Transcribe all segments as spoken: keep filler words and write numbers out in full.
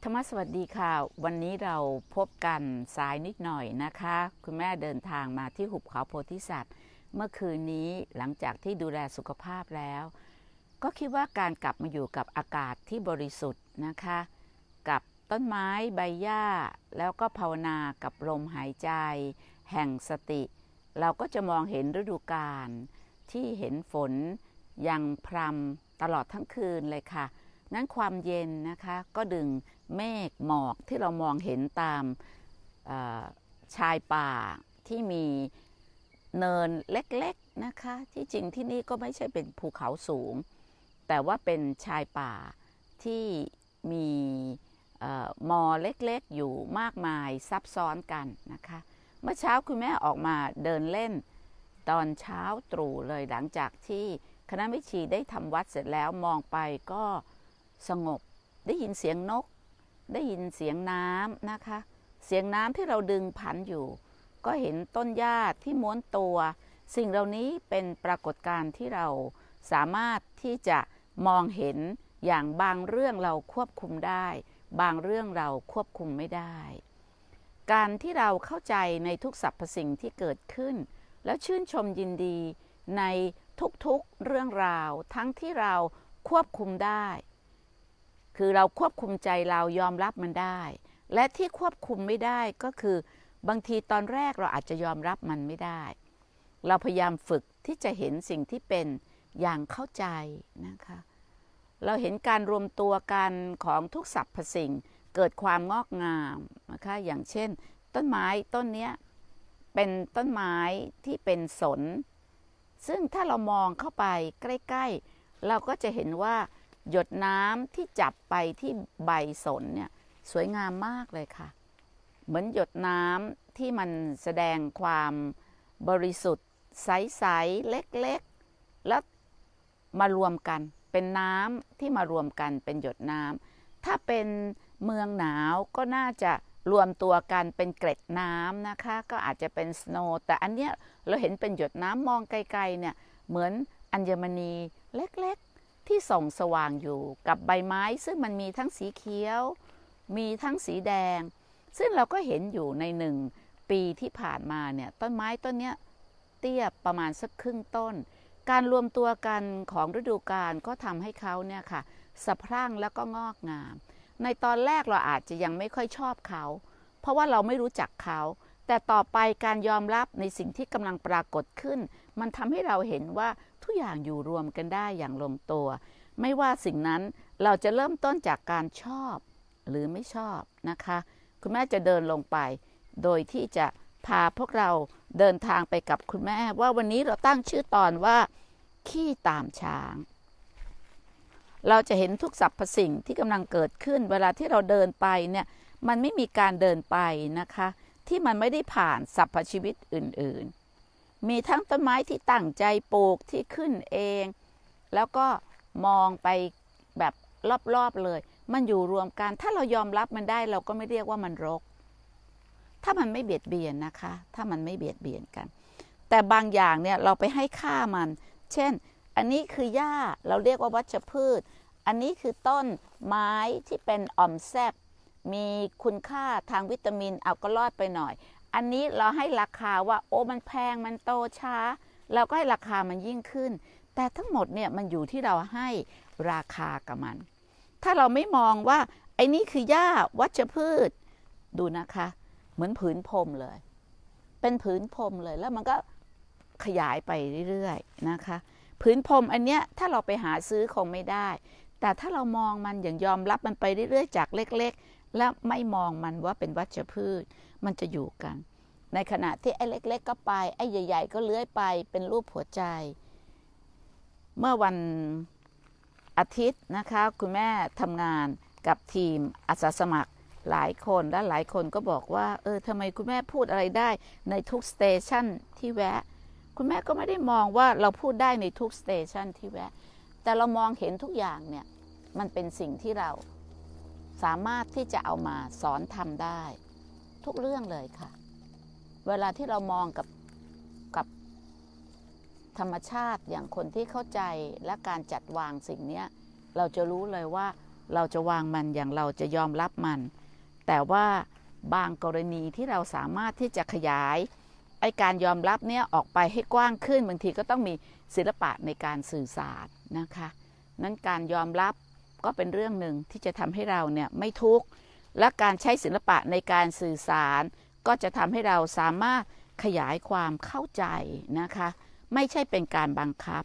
รรมสวัสดีค่ะวันนี้เราพบกันสายนิดหน่อยนะคะคุณแม่เดินทางมาที่หุบเขาโพธิสัตว์เมื่อคืนนี้หลังจากที่ดูแลสุขภาพแล้วก็คิดว่าการกลับมาอยู่กับอากาศที่บริสุทธิ์นะคะกับต้นไม้ใบหญ้าแล้วก็ภาวนากับลมหายใจแห่งสติเราก็จะมองเห็นฤดูกาลที่เห็นฝนยังพรำตลอดทั้งคืนเลยค่ะนั้นความเย็นนะคะก็ดึงเมฆหมอกที่เรามองเห็นตามชายป่าที่มีเนินเล็กๆนะคะที่จริงที่นี่ก็ไม่ใช่เป็นภูเขาสูงแต่ว่าเป็นชายป่าที่มีมอเล็กๆอยู่มากมายซับซ้อนกันนะคะเมื่อเช้าคุณแม่ออกมาเดินเล่นตอนเช้าตรู่เลยหลังจากที่คณะแม่ชีได้ทำวัดเสร็จแล้วมองไปก็สงบได้ยินเสียงนกได้ยินเสียงน้ำนะคะเสียงน้ำที่เราดึงผันอยู่ก็เห็นต้นหญ้าที่ม้วนตัวสิ่งเหล่านี้เป็นปรากฏการณ์ที่เราสามารถที่จะมองเห็นอย่างบางเรื่องเราควบคุมได้บางเรื่องเราควบคุมไม่ได้การที่เราเข้าใจในทุกสรรพสิ่งที่เกิดขึ้นแล้วชื่นชมยินดีในทุกๆเรื่องราวทั้งที่เราควบคุมได้คือเราควบคุมใจเรายอมรับมันได้และที่ควบคุมไม่ได้ก็คือบางทีตอนแรกเราอาจจะยอมรับมันไม่ได้เราพยายามฝึกที่จะเห็นสิ่งที่เป็นอย่างเข้าใจนะคะเราเห็นการรวมตัวกันของทุกสรรพสิ่งเกิดความงอกงามนะคะอย่างเช่นต้นไม้ต้นนี้เป็นต้นไม้ที่เป็นสนซึ่งถ้าเรามองเข้าไปใกล้ๆเราก็จะเห็นว่าหยดน้ำที่จับไปที่ใบสนเนี่ยสวยงามมากเลยค่ะเหมือนหยดน้ำที่มันแสดงความบริสุทธิ์ใสๆเล็กๆแล้วมารวมกันเป็นน้ำที่มารวมกันเป็นหยดน้ำถ้าเป็นเมืองหนาวก็น่าจะรวมตัวกันเป็นเกล็ดน้ำนะคะก็อาจจะเป็นสโนว์แต่อันเนี้ยเราเห็นเป็นหยดน้ำมองไกลๆเนี่ยเหมือนอัญมณีเล็กๆที่ส่องสว่างอยู่กับใบไม้ซึ่งมันมีทั้งสีเขียวมีทั้งสีแดงซึ่งเราก็เห็นอยู่ในหนึ่งปีที่ผ่านมาเนี่ยต้นไม้ต้นเนี้ยเตี้ยประมาณสักครึ่งต้นการรวมตัวกันของฤดูกาลก็ทำให้เขาเนี่ยค่ะสะพรั่งแล้วก็งอกงามในตอนแรกเราอาจจะยังไม่ค่อยชอบเขาเพราะว่าเราไม่รู้จักเขาแต่ต่อไปการยอมรับในสิ่งที่กำลังปรากฏขึ้นมันทำให้เราเห็นว่าทุกอย่างอยู่รวมกันได้อย่างลงตัวไม่ว่าสิ่งนั้นเราจะเริ่มต้นจากการชอบหรือไม่ชอบนะคะคุณแม่จะเดินลงไปโดยที่จะพาพวกเราเดินทางไปกับคุณแม่ว่าวันนี้เราตั้งชื่อตอนว่าขี้ตามช้างเราจะเห็นทุกสรรพสิ่งที่กำลังเกิดขึ้นเวลาที่เราเดินไปเนี่ยมันไม่มีการเดินไปนะคะที่มันไม่ได้ผ่านสรรพชีวิตอื่นๆมีทั้งต้นไม้ที่ตั้งใจปลูกที่ขึ้นเองแล้วก็มองไปแบบรอบๆเลยมันอยู่รวมกันถ้าเรายอมรับมันได้เราก็ไม่เรียกว่ามันรกถ้ามันไม่เบียดเบียนนะคะถ้ามันไม่เบียดเบียนกันแต่บางอย่างเนี่ยเราไปให้ค่ามันเช่นอันนี้คือหญ้าเราเรียกว่าวัชพืชอันนี้คือต้นไม้ที่เป็นอ่อมแซบมีคุณค่าทางวิตามินเอาก็รอดไปหน่อยอันนี้เราให้ราคาว่าโอ้มันแพงมันโตช้าเราก็ให้ราคามันยิ่งขึ้นแต่ทั้งหมดเนี่ยมันอยู่ที่เราให้ราคากับมันถ้าเราไม่มองว่าไอ้นี่คือหญ้าวัชพืชดูนะคะเหมือนผืนพรมเลยเป็นผืนพรมเลยแล้วมันก็ขยายไปเรื่อยๆนะคะผืนพรมอันเนี้ยถ้าเราไปหาซื้อคงไม่ได้แต่ถ้าเรามองมันอย่างยอมรับมันไปเรื่อยๆจากเล็กๆแล้วไม่มองมันว่าเป็นวัชพืชมันจะอยู่กันในขณะที่ไอ้เล็กๆก็ไปไอ้ใหญ่ๆก็เลื้อยไปเป็นรูปหัวใจเมื่อวันอาทิตย์นะคะคุณแม่ทำงานกับทีมอาสาสมัครหลายคนและหลายคนก็บอกว่าเออทำไมคุณแม่พูดอะไรได้ในทุกสเตชันที่แวะคุณแม่ก็ไม่ได้มองว่าเราพูดได้ในทุกสเตชันที่แวะแต่เรามองเห็นทุกอย่างเนี่ยมันเป็นสิ่งที่เราสามารถที่จะเอามาสอนทำได้ทุกเรื่องเลยค่ะเวลาที่เรามองกับกับธรรมชาติอย่างคนที่เข้าใจและการจัดวางสิ่งนี้เราจะรู้เลยว่าเราจะวางมันอย่างเราจะยอมรับมันแต่ว่าบางกรณีที่เราสามารถที่จะขยายไอ้การยอมรับเนี่ยออกไปให้กว้างขึ้นบางทีก็ต้องมีศิลปะในการสื่อสารนะคะนั้นการยอมรับก็เป็นเรื่องหนึ่งที่จะทำให้เราเนี่ยไม่ทุกข์และการใช้ศิลปะในการสื่อสารก็จะทำให้เราสามารถขยายความเข้าใจนะคะไม่ใช่เป็นการบังคับ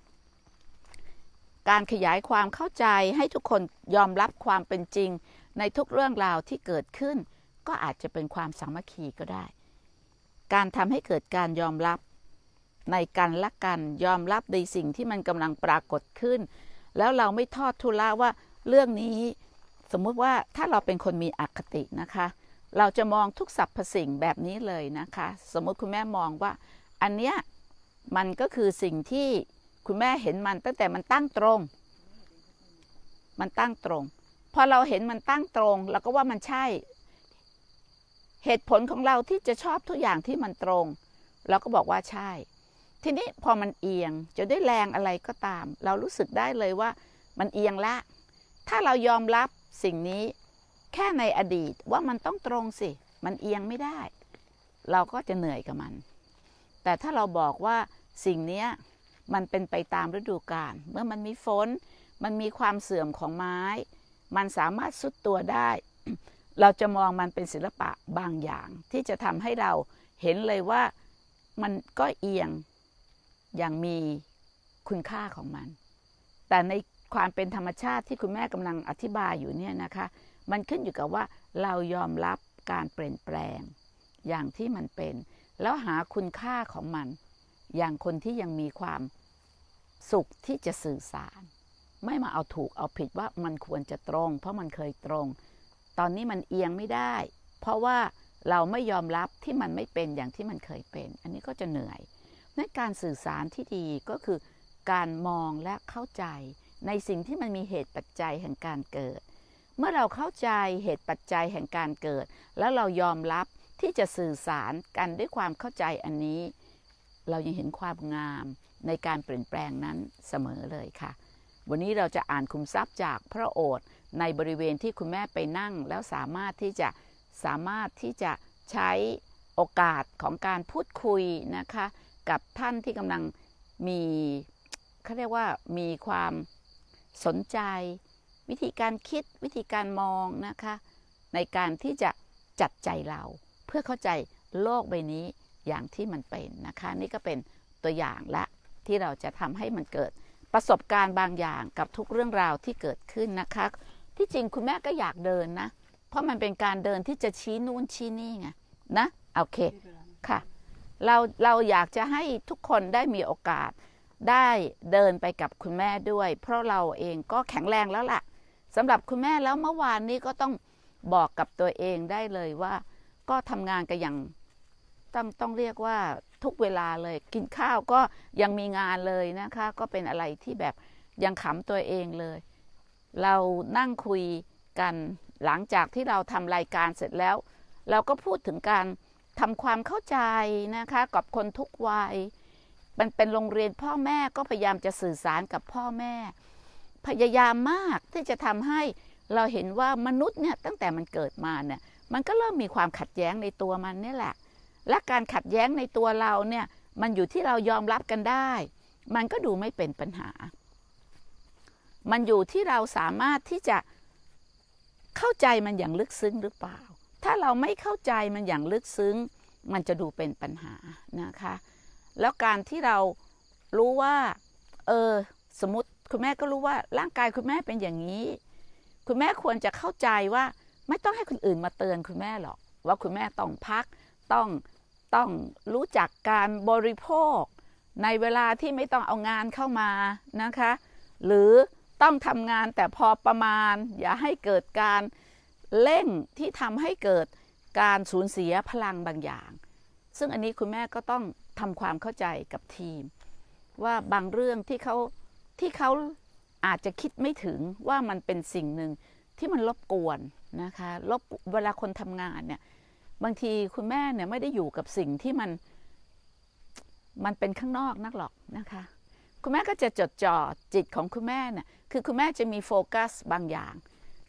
การขยายความเข้าใจให้ทุกคนยอมรับความเป็นจริงในทุกเรื่องราวที่เกิดขึ้นก็อาจจะเป็นความสามัคคีก็ได้การทำให้เกิดการยอมรับในกันและกันยอมรับในสิ่งที่มันกำลังปรากฏขึ้นแล้วเราไม่ทอดทุละว่าเรื่องนี้สมมุติว่าถ้าเราเป็นคนมีอคตินะคะเราจะมองทุกสรรพสิ่งแบบนี้เลยนะคะสมมติคุณแม่มองว่าอันเนี้ยมันก็คือสิ่งที่คุณแม่เห็นมันตั้งแต่มันตั้งตรงมันตั้งตรงพอเราเห็นมันตั้งตรงเราก็ว่ามันใช่เหตุผลของเราที่จะชอบทุกอย่างที่มันตรงเราก็บอกว่าใช่ทีนี้พอมันเอียงจะได้แรงอะไรก็ตามเรารู้สึกได้เลยว่ามันเอียงละถ้าเรายอมรับสิ่งนี้แค่ในอดีตว่ามันต้องตรงสิมันเอียงไม่ได้เราก็จะเหนื่อยกับมันแต่ถ้าเราบอกว่าสิ่งนี้มันเป็นไปตามฤดูกาลเมื่อมันมีฝนมันมีความเสื่อมของไม้มันสามารถทรุดตัวได้เราจะมองมันเป็นศิลปะบางอย่างที่จะทำให้เราเห็นเลยว่ามันก็เอียงอย่างมีคุณค่าของมันแต่ในความเป็นธรรมชาติที่คุณแม่กำลังอธิบายอยู่เนี่ยนะคะมันขึ้นอยู่กับว่าเรายอมรับการเปลี่ยนแปลงอย่างที่มันเป็นแล้วหาคุณค่าของมันอย่างคนที่ยังมีความสุขที่จะสื่อสารไม่มาเอาถูกเอาผิดว่ามันควรจะตรงเพราะมันเคยตรงตอนนี้มันเอียงไม่ได้เพราะว่าเราไม่ยอมรับที่มันไม่เป็นอย่างที่มันเคยเป็นอันนี้ก็จะเหนื่อยในการสื่อสารที่ดีก็คือการมองและเข้าใจในสิ่งที่มันมีเหตุปัจจัยแห่งการเกิดเมื่อเราเข้าใจเหตุปัจจัยแห่งการเกิดแล้วเรายอมรับที่จะสื่อสารกันด้วยความเข้าใจอันนี้เรายังเห็นความงามในการเปลี่ยนแปลงนั้นเสมอเลยค่ะวันนี้เราจะอ่านคุมทรัพย์จากพระโอษฐ์ในบริเวณที่คุณแม่ไปนั่งแล้วสามารถที่จะสามารถที่จะใช้โอกาสของการพูดคุยนะคะกับท่านที่กำลังมีเขาเรียกว่ามีความสนใจวิธีการคิดวิธีการมองนะคะในการที่จะจัดใจเราเพื่อเข้าใจโลกใบนี้อย่างที่มันเป็นนะคะนี่ก็เป็นตัวอย่างละที่เราจะทำให้มันเกิดประสบการณ์บางอย่างกับทุกเรื่องราวที่เกิดขึ้นนะคะที่จริงคุณแม่ก็อยากเดินนะเพราะมันเป็นการเดินที่จะชี้นู่นชี้นี่ไงนะโอเคค่ะเราเราอยากจะให้ทุกคนได้มีโอกาสได้เดินไปกับคุณแม่ด้วยเพราะเราเองก็แข็งแรงแล้วล่ะสำหรับคุณแม่แล้วเมื่อวานนี้ก็ต้องบอกกับตัวเองได้เลยว่าก็ทำงานกันอย่างต้องต้องเรียกว่าทุกเวลาเลยกินข้าวก็ยังมีงานเลยนะคะก็เป็นอะไรที่แบบยังขำตัวเองเลยเรานั่งคุยกันหลังจากที่เราทำรายการเสร็จแล้วเราก็พูดถึงการทำความเข้าใจนะคะกับคนทุกวัยมันเป็นโรงเรียนพ่อแม่ก็พยายามจะสื่อสารกับพ่อแม่พยายามมากที่จะทำให้เราเห็นว่ามนุษย์เนี่ยตั้งแต่มันเกิดมาเนี่ยมันก็เริ่มมีความขัดแย้งในตัวมันนี่แหละและการขัดแย้งในตัวเราเนี่ยมันอยู่ที่เรายอมรับกันได้มันก็ดูไม่เป็นปัญหามันอยู่ที่เราสามารถที่จะเข้าใจมันอย่างลึกซึ้งหรือเปล่าถ้าเราไม่เข้าใจมันอย่างลึกซึ้งมันจะดูเป็นปัญหานะคะแล้วการที่เรารู้ว่าเออสมมติคุณแม่ก็รู้ว่าร่างกายคุณแม่เป็นอย่างนี้คุณแม่ควรจะเข้าใจว่าไม่ต้องให้คนอื่นมาเตือนคุณแม่หรอกว่าคุณแม่ต้องพักต้องต้องรู้จักการบริโภคในเวลาที่ไม่ต้องเอางานเข้ามานะคะหรือต้องทำงานแต่พอประมาณอย่าให้เกิดการเร่งที่ทำให้เกิดการสูญเสียพลังบางอย่างซึ่งอันนี้คุณแม่ก็ต้องทำความเข้าใจกับทีมว่าบางเรื่องที่เขาที่เขาอาจจะคิดไม่ถึงว่ามันเป็นสิ่งหนึ่งที่มันรบกวนนะคะรบเวลาคนทำงานเนี่ยบางทีคุณแม่เนี่ยไม่ได้อยู่กับสิ่งที่มันมันเป็นข้างนอกนักหรอกนะคะคุณแม่ก็จะจดจ่อจิตของคุณแม่เนี่ยคือคุณแม่จะมีโฟกัสบางอย่าง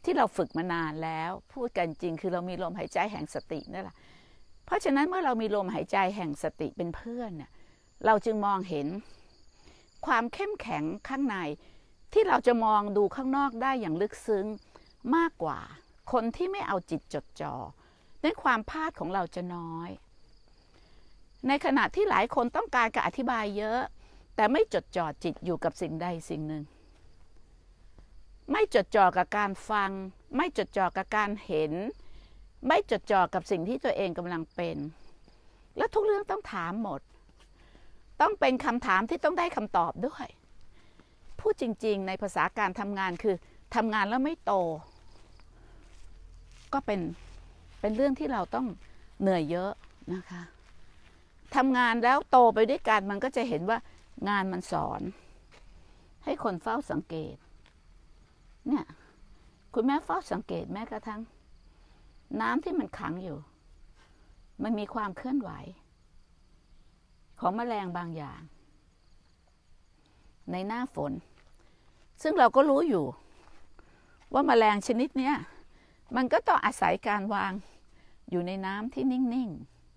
ที่เราฝึกมานานแล้วพูดกันจริงคือเรามีลมหายใจแห่งสตินั่นแหละเพราะฉะนั้นเมื่อเรามีลมหายใจแห่งสติเป็นเพื่อนเนี่ยเราจึงมองเห็นความเข้มแข็งข้างในที่เราจะมองดูข้างนอกได้อย่างลึกซึ้งมากกว่าคนที่ไม่เอาจิตจดจ่อในความพลาดของเราจะน้อยในขณะที่หลายคนต้องการการอธิบายเยอะแต่ไม่จดจ่อจิตอยู่กับสิ่งใดสิ่งหนึ่งไม่จดจ่อกับการฟังไม่จดจ่อกับการเห็นไม่จดจ่อกับสิ่งที่ตัวเองกำลังเป็นและทุกเรื่องต้องถามหมดต้องเป็นคำถามที่ต้องได้คำตอบด้วยพูดจริงๆในภาษาการทำงานคือทำงานแล้วไม่โตก็เป็นเป็นเรื่องที่เราต้องเหนื่อยเยอะนะคะทำงานแล้วโตไปด้วยกันมันก็จะเห็นว่างานมันสอนให้คนเฝ้าสังเกตเนี่ยคุณแม่เฝ้าสังเกตแม้กระทั่งน้ำที่มันขังอยู่มันมีความเคลื่อนไหวของแมลงบางอย่างในหน้าฝนซึ่งเราก็รู้อยู่ว่าแมลงชนิดนี้มันก็ต้องอาศัยการวางอยู่ในน้ำที่นิ่ง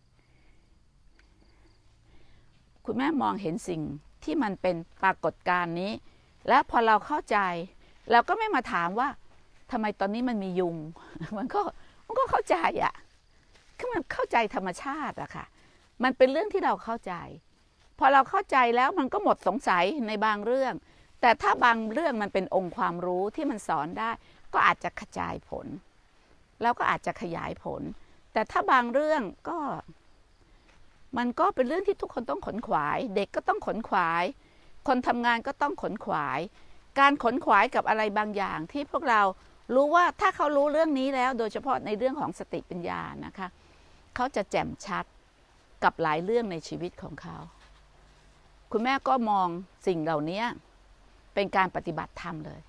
ๆคุณแม่มองเห็นสิ่งที่มันเป็นปรากฏการณ์นี้และพอเราเข้าใจเราก็ไม่มาถามว่าทำไมตอนนี้มันมียุงมันก็มันก็เข้าใจอ่ะคือมันเข้าใจธรรมชาติอะค่ะมันเป็นเรื่องที่เราเข้าใจพอเราเข้าใจแล้วมันก็หมดสงสัยในบางเรื่องแต่ถ้าบางเรื่องมันเป็นองค์ความรู้ที่มันสอนได้ก็อาจจะขยายผลแล้วก็อาจจะขยายผลแต่ถ้าบางเรื่องก็มันก็เป็นเรื่องที่ทุกคนต้องขนขวายเด็กก็ต้องขนขวายคนทำงานก็ต้องขนขวายการขนขวายกับอะไรบางอย่างที่พวกเรารู้ว่าถ้าเขารู้เรื่องนี้แล้วโดยเฉพาะในเรื่องของสติปัญญานะคะเขาจะแจ่มชัดกับหลายเรื่องในชีวิตของเขาคุณแม่ก็มองสิ่งเหล่านี้เป็นการปฏิบัติธรรมเลย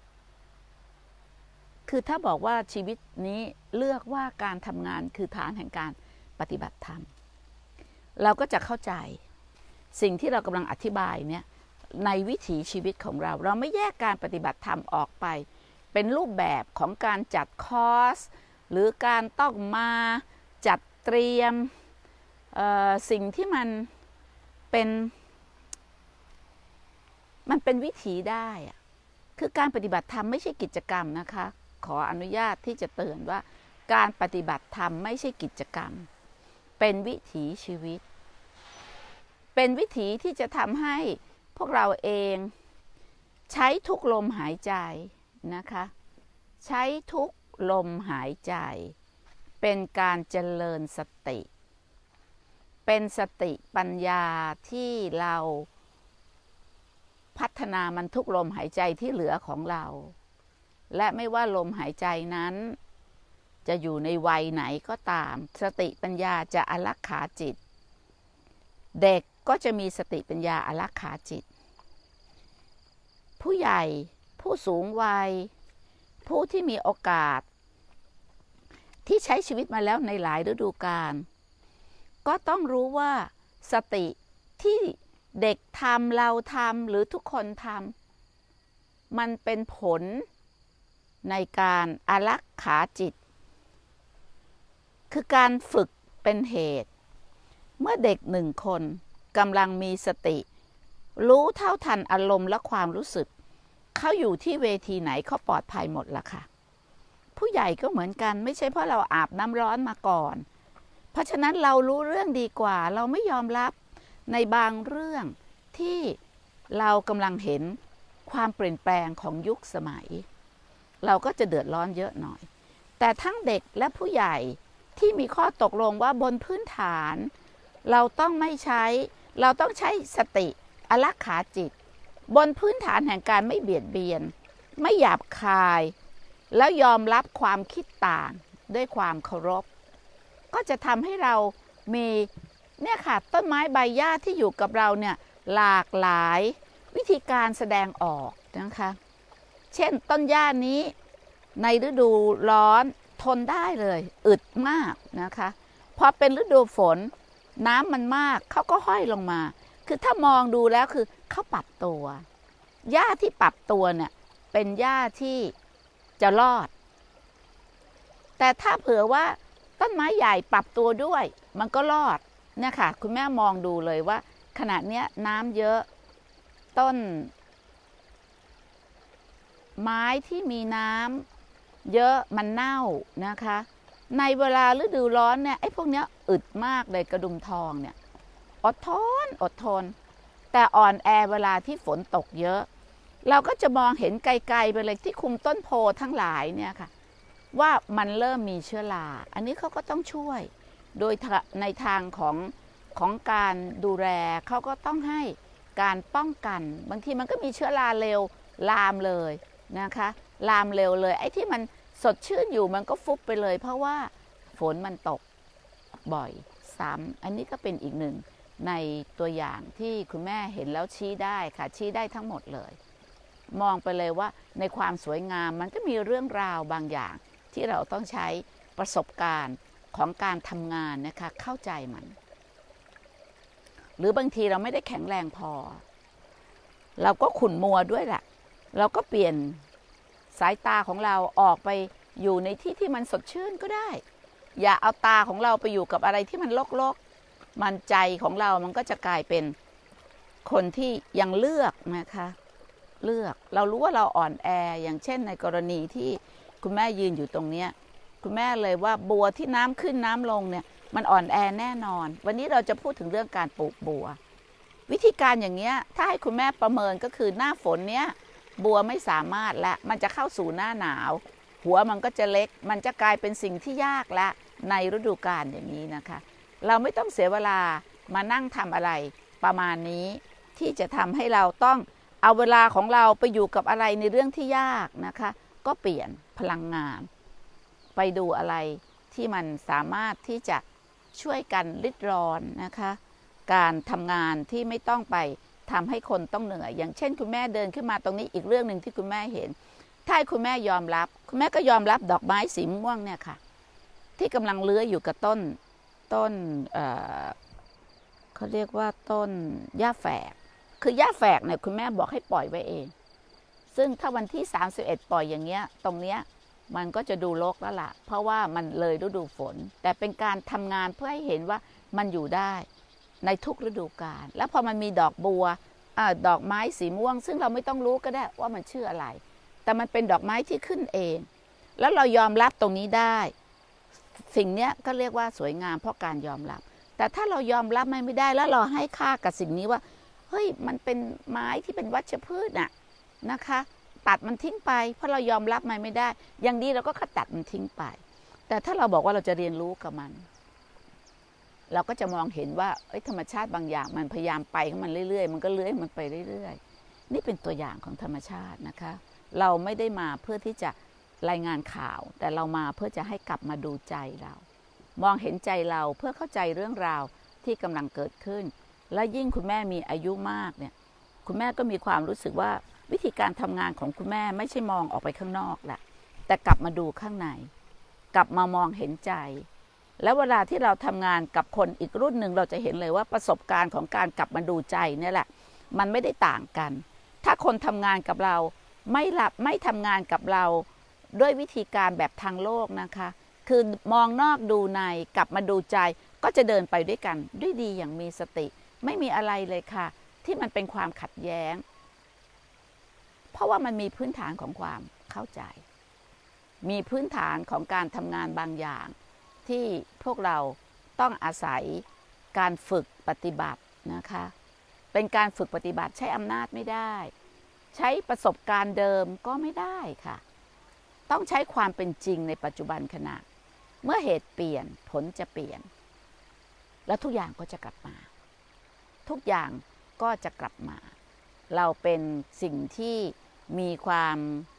คือถ้าบอกว่าชีวิตนี้เลือกว่าการทำงานคือฐานแห่งการปฏิบัติธรรมเราก็จะเข้าใจสิ่งที่เรากำลังอธิบายเนี่ยในวิถีชีวิตของเราเราไม่แยกการปฏิบัติธรรมออกไปเป็นรูปแบบของการจัดคอร์สหรือการต้องมาจัดเตรียมสิ่งที่มันเป็นมันเป็นวิถีได้อะคือการปฏิบัติธรรมไม่ใช่กิจกรรมนะคะขออนุญาตที่จะเตือนว่าการปฏิบัติธรรมไม่ใช่กิจกรรมเป็นวิถีชีวิตเป็นวิถีที่จะทำให้พวกเราเองใช้ทุกลมหายใจนะคะใช้ทุกลมหายใจเป็นการเจริญสติเป็นสติปัญญาที่เราพัฒนามันทุกลมหายใจที่เหลือของเราและไม่ว่าลมหายใจนั้นจะอยู่ในวัยไหนก็ตามสติปัญญาจะอารักขาจิตเด็กก็จะมีสติปัญญาอารักขาจิตผู้ใหญ่ผู้สูงวัยผู้ที่มีโอกาสที่ใช้ชีวิตมาแล้วในหลายฤดูกาลก็ต้องรู้ว่าสติที่เด็กทำเราทำหรือทุกคนทำมันเป็นผลในการอารักขาจิตคือการฝึกเป็นเหตุเมื่อเด็กหนึ่งคนกำลังมีสติรู้เท่าทันอารมณ์และความรู้สึกเขาอยู่ที่เวทีไหนเขาปลอดภัยหมดละค่ะผู้ใหญ่ก็เหมือนกันไม่ใช่เพราะเราอาบน้ำร้อนมาก่อนเพราะฉะนั้นเรารู้เรื่องดีกว่าเราไม่ยอมรับในบางเรื่องที่เรากำลังเห็นความเปลี่ยนแปลงของยุคสมัยเราก็จะเดือดร้อนเยอะหน่อยแต่ทั้งเด็กและผู้ใหญ่ที่มีข้อตกลงว่าบนพื้นฐานเราต้องไม่ใช้เราต้องใช้สติอารักขาจิตบนพื้นฐานแห่งการไม่เบียดเบียนไม่หยาบคายแล้วยอมรับความคิดต่างด้วยความเคารพก็จะทำให้เรามีเนี่ยค่ะต้นไม้ใบหญ้าที่อยู่กับเราเนี่ยหลากหลายวิธีการแสดงออกนะคะเช่นต้นหญ้านี้ในฤดูร้อนทนได้เลยอึดมากนะคะพอเป็นฤดูฝนน้ำมันมากเขาก็ห้อยลงมาคือถ้ามองดูแล้วคือเขาปรับตัวหญ้าที่ปรับตัวเนี่ยเป็นหญ้าที่จะรอดแต่ถ้าเผื่อว่าต้นไม้ใหญ่ปรับตัวด้วยมันก็รอดเนี่ยค่ะคุณแม่มองดูเลยว่าขณะเนี้ยน้ำเยอะต้นไม้ที่มีน้ำเยอะมันเน่านะคะในเวลาฤดูร้อนเนี่ยไอ้พวกเนี้ยอึดมากเลยกระดุมทองเนี่ยอดทนอดทนแต่อ่อนแอเวลาที่ฝนตกเยอะเราก็จะมองเห็นไกลๆไปเลยที่คุมต้นโพทั้งหลายเนี่ยค่ะว่ามันเริ่มมีเชื้อราอันนี้เขาก็ต้องช่วยโดยในทางของของการดูแลเขาก็ต้องให้การป้องกันบางทีมันก็มีเชื้อราเร็วลามเลยนะคะลามเร็วเลยไอ้ที่มันสดชื่นอยู่มันก็ฟุบไปเลยเพราะว่าฝนมันตกบ่อยซ้ำอันนี้ก็เป็นอีกหนึ่งในตัวอย่างที่คุณแม่เห็นแล้วชี้ได้ค่ะชี้ได้ทั้งหมดเลยมองไปเลยว่าในความสวยงามมันก็มีเรื่องราวบางอย่างที่เราต้องใช้ประสบการณ์ของการทำงานนะคะเข้าใจมันหรือบางทีเราไม่ได้แข็งแรงพอเราก็ขุ่นมัวด้วยแหละเราก็เปลี่ยนสายตาของเราออกไปอยู่ในที่ที่มันสดชื่นก็ได้อย่าเอาตาของเราไปอยู่กับอะไรที่มันโลกๆมันใจของเรามันก็จะกลายเป็นคนที่ยังเลือกนะคะเลือกเรารู้ว่าเราอ่อนแออย่างเช่นในกรณีที่คุณแม่ยืนอยู่ตรงเนี้ยคุณแม่เลยว่าบัวที่น้ำขึ้นน้ำลงเนี่ยมันอ่อนแอแน่นอนวันนี้เราจะพูดถึงเรื่องการปลูกบัววิธีการอย่างเงี้ยถ้าให้คุณแม่ประเมินก็คือหน้าฝนเนี้ยบัวไม่สามารถและมันจะเข้าสู่หน้าหนาวหัวมันก็จะเล็กมันจะกลายเป็นสิ่งที่ยากละในฤดูกาลอย่างนี้นะคะเราไม่ต้องเสียเวลามานั่งทำอะไรประมาณนี้ที่จะทำให้เราต้องเอาเวลาของเราไปอยู่กับอะไรในเรื่องที่ยากนะคะก็เปลี่ยนพลังงานไปดูอะไรที่มันสามารถที่จะช่วยกันริดรอนนะคะการทำงานที่ไม่ต้องไปทำให้คนต้องเหนื่อยอย่างเช่นคุณแม่เดินขึ้นมาตรงนี้อีกเรื่องหนึ่งที่คุณแม่เห็นถ้าคุณแม่ยอมรับคุณแม่ก็ยอมรับดอกไม้สีม่วงเนี่ยค่ะที่กำลังเลื้อยอยู่กับต้นต้น เอ่อ เขาเรียกว่าต้นหญ้าแฝกคือหญ้าแฝกเนี่ยคุณแม่บอกให้ปล่อยไว้เองซึ่งถ้าวันที่สามสิบเอ็ดปล่อยอย่างเงี้ยตรงเนี้ยมันก็จะดูรกแล้วล่ะเพราะว่ามันเลยฤดูฝนแต่เป็นการทำงานเพื่อให้เห็นว่ามันอยู่ได้ในทุกฤดูกาลแล้วพอมันมีดอกบัวอ่าดอกไม้สีม่วงซึ่งเราไม่ต้องรู้ก็ได้ว่ามันชื่ออะไรแต่มันเป็นดอกไม้ที่ขึ้นเองแล้วเรายอมรับตรงนี้ได้สิ่งเนี้ยก็เรียกว่าสวยงามเพราะการยอมรับแต่ถ้าเรายอมรับมันไม่ได้แล้วเราให้ค่ากับสิ่งนี้ว่าเฮ้ยมันเป็นไม้ที่เป็นวัชพืชน่ะนะคะตัดมันทิ้งไปเพราะเรายอมรับมันไม่ได้อย่างดีเราก็ตัดมันทิ้งไปแต่ถ้าเราบอกว่าเราจะเรียนรู้กับมันเราก็จะมองเห็นว่าธรรมชาติบางอย่างมันพยายามไปของมันเรื่อยๆมันก็เลื้อยมันไปเรื่อยๆนี่เป็นตัวอย่างของธรรมชาตินะคะเราไม่ได้มาเพื่อที่จะรายงานข่าวแต่เรามาเพื่อจะให้กลับมาดูใจเรามองเห็นใจเราเพื่อเข้าใจเรื่องราวที่กำลังเกิดขึ้นและยิ่งคุณแม่มีอายุมากเนี่ยคุณแม่ก็มีความรู้สึกว่าวิธีการทำงานของคุณแม่ไม่ใช่มองออกไปข้างนอกแหละแต่กลับมาดูข้างในกลับมามองเห็นใจแล้วเวลาที่เราทำงานกับคนอีกรุ่นหนึ่งเราจะเห็นเลยว่าประสบการณ์ของการกลับมาดูใจเนี่ยแหละมันไม่ได้ต่างกันถ้าคนทำงานกับเราไม่หลับไม่ทำงานกับเราด้วยวิธีการแบบทางโลกนะคะคือมองนอกดูในกลับมาดูใจก็จะเดินไปด้วยกันด้วยดีอย่างมีสติไม่มีอะไรเลยค่ะที่มันเป็นความขัดแย้งเพราะว่ามันมีพื้นฐานของความเข้าใจมีพื้นฐานของการทำงานบางอย่างที่พวกเราต้องอาศัยการฝึกปฏิบัตินะคะเป็นการฝึกปฏิบัติใช้อำนาจไม่ได้ใช้ประสบการณ์เดิมก็ไม่ได้ค่ะต้องใช้ความเป็นจริงในปัจจุบันขณะเมื่อเหตุเปลี่ยนผลจะเปลี่ยนแล้วทุกอย่างก็จะกลับมาทุกอย่างก็จะกลับมาเราเป็นสิ่งที่มีความ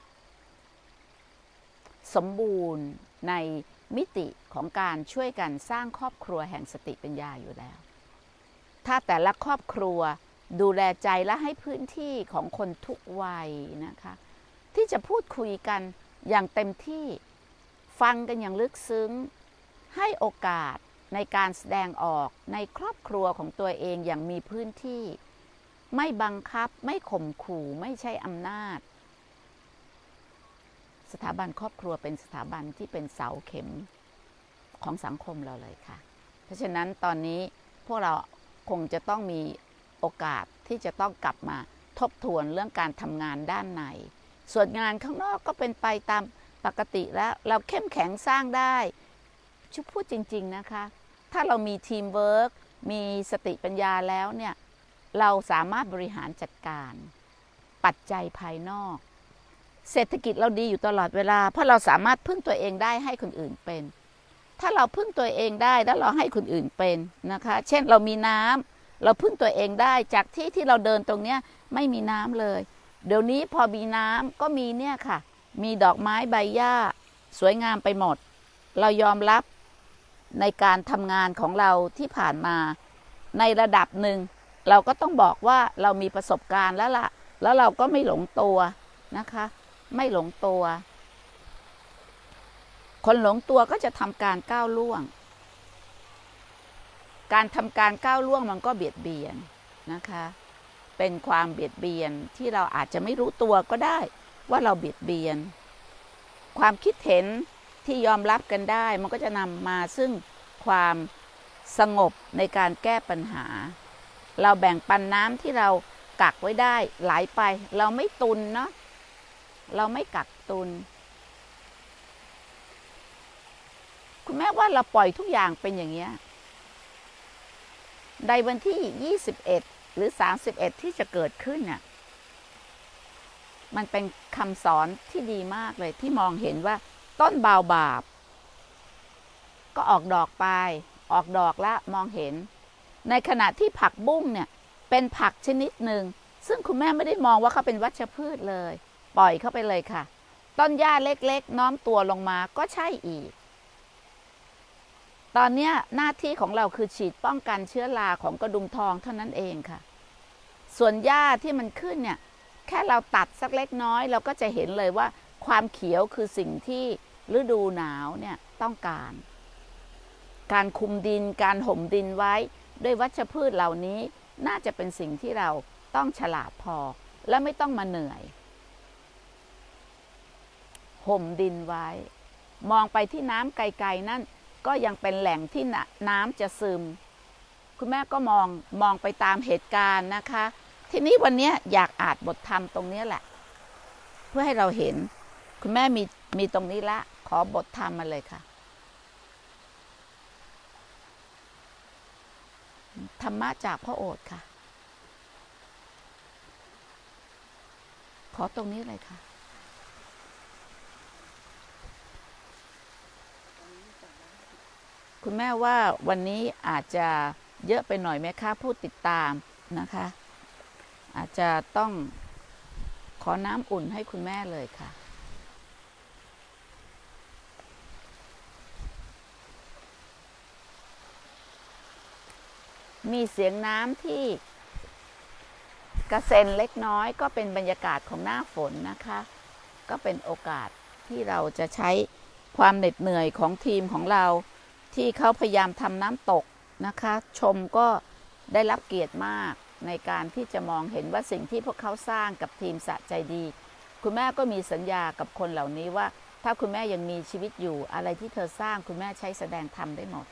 สมบูรณ์ในมิติของการช่วยกันสร้างครอบครัวแห่งสติปัญญาอยู่แล้วถ้าแต่ละครอบครัวดูแลใจและให้พื้นที่ของคนทุกวัยนะคะที่จะพูดคุยกันอย่างเต็มที่ฟังกันอย่างลึกซึ้งให้โอกาสในการแสดงออกในครอบครัวของตัวเองอย่างมีพื้นที่ไม่บังคับไม่ข่มขู่ไม่ใช้อำนาจแสสถาบันครอบครัวเป็นสถาบันที่เป็นเสาเข็มของสังคมเราเลยค่ะเพราะฉะนั้นตอนนี้พวกเราคงจะต้องมีโอกาสที่จะต้องกลับมาทบทวนเรื่องการทำงานด้านในส่วนงานข้างนอกก็เป็นไปตามปกติแล้วเราเข้มแข็งสร้างได้ชุบพูดจริงๆนะคะถ้าเรามีทีมเวิร์กมีสติปัญญาแล้วเนี่ยเราสามารถบริหารจัดการปัจจัยภายนอกเศรษฐกิจเราดีอยู่ตลอดเวลาเพราะเราสามารถพึ่งตัวเองได้ให้คนอื่นเป็นถ้าเราพึ่งตัวเองได้แล้วเราให้คนอื่นเป็นนะคะเช่นเรามีน้ำเราพึ่งตัวเองได้จากที่ที่เราเดินตรงเนี้ยไม่มีน้ำเลยเดี๋ยวนี้พอมีน้ำก็มีเนี่ยค่ะมีดอกไม้ใบหญ้าสวยงามไปหมดเรายอมรับในการทำงานของเราที่ผ่านมาในระดับหนึ่งเราก็ต้องบอกว่าเรามีประสบการณ์แล้วล่ะแล้วเราก็ไม่หลงตัวนะคะไม่หลงตัวคนหลงตัวก็จะทำการก้าวล่วงการทำการก้าวล่วงมันก็เบียดเบียนนะคะเป็นความเบียดเบียนที่เราอาจจะไม่รู้ตัวก็ได้ว่าเราเบียดเบียนความคิดเห็นที่ยอมรับกันได้มันก็จะนำมาซึ่งความสงบในการแก้ปัญหาเราแบ่งปันน้ำที่เรากักไว้ได้ไหลไปเราไม่ตุนเนาะเราไม่กักตุนคุณแม่ว่าเราปล่อยทุกอย่างเป็นอย่างเงี้ยในวันที่ยี่สิบเอ็ดหรือสามสิบเอ็ดที่จะเกิดขึ้นเนี่ยมันเป็นคำสอนที่ดีมากเลยที่มองเห็นว่าต้นบาวบาปก็ออกดอกไปออกดอกแล้วมองเห็นในขณะที่ผักบุ้งเนี่ยเป็นผักชนิดหนึ่งซึ่งคุณแม่ไม่ได้มองว่าเขาเป็นวัชพืชเลยปล่อยเข้าไปเลยค่ะต้นหญ้าเล็กๆน้อมตัวลงมาก็ใช่อีกตอนนี้หน้าที่ของเราคือฉีดป้องกันเชื้อราของกระดุมทองเท่านั้นเองค่ะส่วนหญ้าที่มันขึ้นเนี่ยแค่เราตัดสักเล็กน้อยเราก็จะเห็นเลยว่าความเขียวคือสิ่งที่ฤดูหนาวเนี่ยต้องการการคุมดินการห่มดินไว้ด้วยวัชพืชเหล่านี้น่าจะเป็นสิ่งที่เราต้องฉลาดพอและไม่ต้องมาเหนื่อยห่มดินไว้มองไปที่น้ำไกลๆนั่นก็ยังเป็นแหล่งที่น้ำจะซึมคุณแม่ก็มองมองไปตามเหตุการณ์นะคะทีนี้วันนี้อยากอ่านบทธรรมตรงนี้แหละเพื่อให้เราเห็นคุณแม่มีมีตรงนี้ละขอบทธรรมมาเลยค่ะธรรมะจากพระโอษฐ์ค่ะขอตรงนี้เลยค่ะคุณแม่ว่าวันนี้อาจจะเยอะไปหน่อยไหมคะผู้ติดตามนะคะอาจจะต้องขอน้ำอุ่นให้คุณแม่เลยค่ะมีเสียงน้ำที่กระเซ็นเล็กน้อยก็เป็นบรรยากาศของหน้าฝนนะคะก็เป็นโอกาสที่เราจะใช้ความเหน็ดเหนื่อยของทีมของเราที่เขาพยายามทำน้ำตกนะคะชมก็ได้รับเกียรติมากในการที่จะมองเห็นว่าสิ่งที่พวกเขาสร้างกับทีมสะใจดีคุณแม่ก็มีสัญญากับคนเหล่านี้ว่าถ้าคุณแม่ยังมีชีวิตอยู่อะไรที่เธอสร้างคุณแม่ใช้แสดงธรรมได้หมด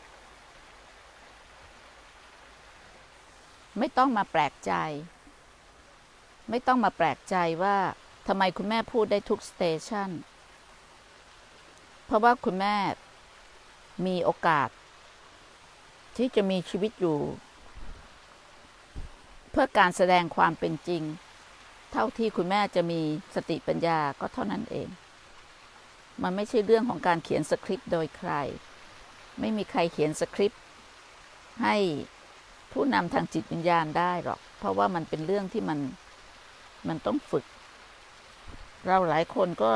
ไม่ต้องมาแปลกใจไม่ต้องมาแปลกใจว่าทำไมคุณแม่พูดได้ทุกสเตชันเพราะว่าคุณแม่มีโอกาสที่จะมีชีวิตอยู่เพื่อการแสดงความเป็นจริงเท่าที่คุณแม่จะมีสติปัญญาก็เท่านั้นเองมันไม่ใช่เรื่องของการเขียนสคริปต์โดยใครไม่มีใครเขียนสคริปต์ให้ผู้นำทางจิตวิญญาณได้หรอกเพราะว่ามันเป็นเรื่องที่มันมันต้องฝึกเราหลายคนก็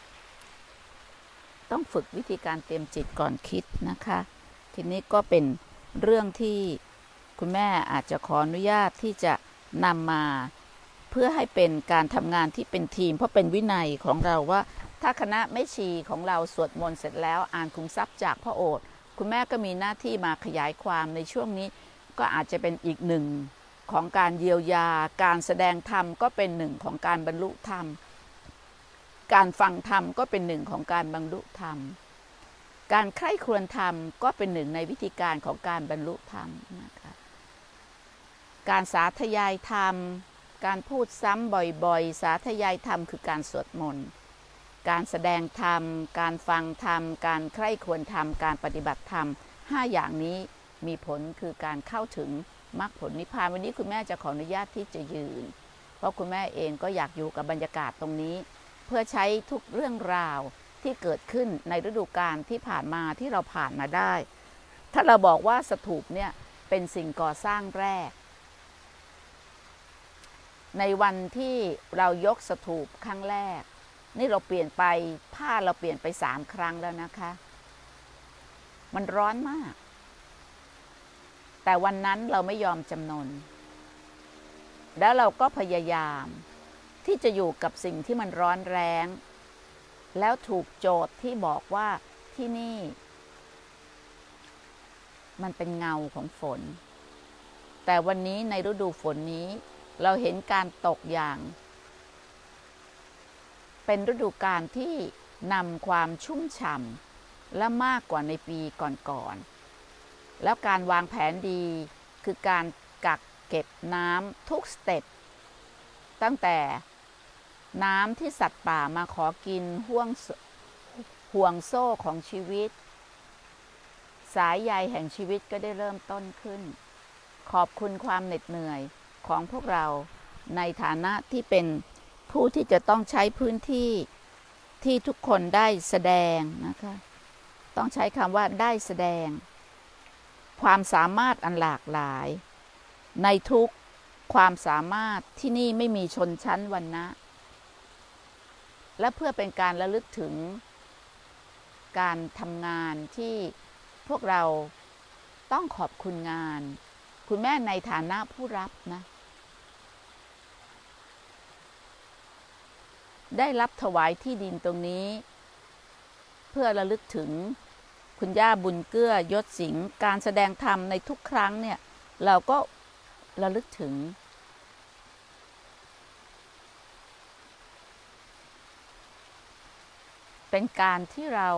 ต้องฝึกวิธีการเตรียมจิตก่อนคิดนะคะทีนี้ก็เป็นเรื่องที่คุณแม่อาจจะขออนุญาตที่จะนำมาเพื่อให้เป็นการทำงานที่เป็นทีมเพราะเป็นวินัยของเราว่าถ้าคณะแม่ชีของเราสวดมนต์เสร็จแล้วอ่านคุมทรัพย์จากพระโอษฐ์คุณแม่ก็มีหน้าที่มาขยายความในช่วงนี้ก็อาจจะเป็นอีกหนึ่งของการเยียวยาการแสดงธรรมก็เป็นหนึ่งของการบรรลุธรรมการฟังธรรมก็เป็นหนึ่งของการบรรลุธรรมการใคร่ครวญธรรมก็เป็นหนึ่งในวิธีการของการบรรลุธรรมนะคะการสาธยายธรรมการพูดซ้ำบ่อยๆสาธยายธรรมคือการสวดมนต์การแสดงธรรมการฟังธรรมการใคร่ครวญธรรมการปฏิบัติธรรมห้าอย่างนี้มีผลคือการเข้าถึงมรรคผลนิพพานวันนี้คุณแม่จะขออนุญาตที่จะยืนเพราะคุณแม่เองก็อยากอยู่กับบรรยากาศตรงนี้เพื่อใช้ทุกเรื่องราวที่เกิดขึ้นในฤดูกาลที่ผ่านมาที่เราผ่านมาได้ถ้าเราบอกว่าสถูปเนี่ยเป็นสิ่งก่อสร้างแรกในวันที่เรายกสถูปครั้งแรกนี่เราเปลี่ยนไปผ้าเราเปลี่ยนไปสามครั้งแล้วนะคะมันร้อนมากแต่วันนั้นเราไม่ยอมจำนนแล้วเราก็พยายามที่จะอยู่กับสิ่งที่มันร้อนแรงแล้วถูกโจทย์ที่บอกว่าที่นี่มันเป็นเงาของฝนแต่วันนี้ในฤดูฝนนี้เราเห็นการตกอย่างเป็นฤดูกาลที่นำความชุ่มฉ่ำและมากกว่าในปีก่อนๆแล้วการวางแผนดีคือการกักเก็บน้ำทุกสเต็ปตั้งแต่น้ำที่สัตว์ป่ามาขอกินห่วงห่วงโซ่ของชีวิตสายใยแห่งชีวิตก็ได้เริ่มต้นขึ้นขอบคุณความเหน็ดเหนื่อยของพวกเราในฐานะที่เป็นผู้ที่จะต้องใช้พื้นที่ที่ทุกคนได้แสดงนะคะต้องใช้คำว่าได้แสดงความสามารถอันหลากหลายในทุกความสามารถที่นี่ไม่มีชนชั้นวรรณะและเพื่อเป็นการระลึกถึงการทำงานที่พวกเราต้องขอบคุณงานคุณแม่ในฐานะผู้รับนะได้รับถวายที่ดินตรงนี้เพื่อระลึกถึงคุณย่าบุญเกื้อยศสิงห์การแสดงธรรมในทุกครั้งเนี่ยเราก็ระลึกถึงเป็นการที่เรา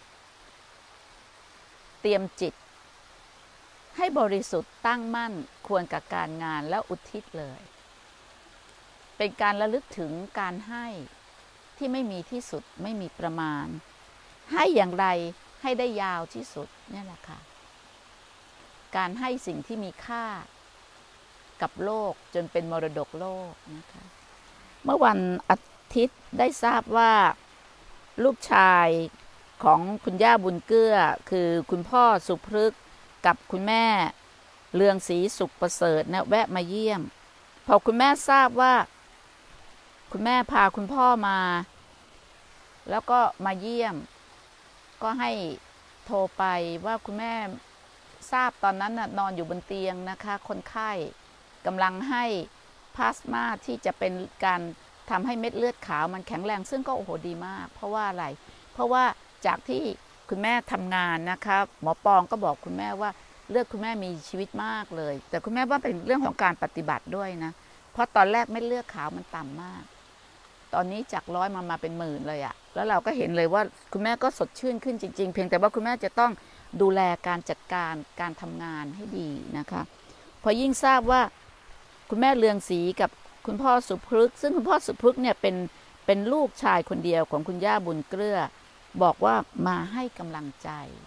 เตรียมจิตให้บริสุทธิ์ตั้งมั่นควรกับการงานและอุทิศเลยเป็นการระลึกถึงการให้ที่ไม่มีที่สุดไม่มีประมาณให้อย่างไรให้ได้ยาวที่สุดนี่แหละค่ะการให้สิ่งที่มีค่ากับโลกจนเป็นมรดกโลกนะคะเมื่อวันอาทิตย์ได้ทราบว่าลูกชายของคุณย่าบุญเกื้อคือคุณพ่อสุพฤกษ์กับคุณแม่เลืองศรีสุขประเสริฐนะแวะมาเยี่ยมพอคุณแม่ทราบว่าคุณแม่พาคุณพ่อมาแล้วก็มาเยี่ยมก็ให้โทรไปว่าคุณแม่ทราบตอนนั้นน่ะนอนอยู่บนเตียงนะคะคนไข้กำลังให้พลาสมาที่จะเป็นการทำให้เม็ดเลือดขาวมันแข็งแรงซึ่งก็โอ้โหดีมากเพราะว่าอะไรเพราะว่าจากที่คุณแม่ทำงานนะคะหมอปองก็บอกคุณแม่ว่าเลือดคุณแม่มีชีวิตมากเลยแต่คุณแม่ว่าเป็นเรื่องของการปฏิบัติด้วยนะเพราะตอนแรกเม็ดเลือดขาวมันต่ำมากตอนนี้จากร้อยมามาเป็นหมื่นเลยอะแล้วเราก็เห็นเลยว่าคุณแม่ก็สดชื่นขึ้นจริงๆเพียงแต่ว่าคุณแม่จะต้องดูแลการจัดการการทำงานให้ดีนะคะพอยิ่งทราบว่าคุณแม่เลืองศรีกับคุณพ่อสุพฤกษ์ซึ่งคุณพ่อสุพฤกษ์เนี่ยเป็นเป็นลูกชายคนเดียวของคุณย่าบุญเกลือบอกว่ามาให้กำลังใจ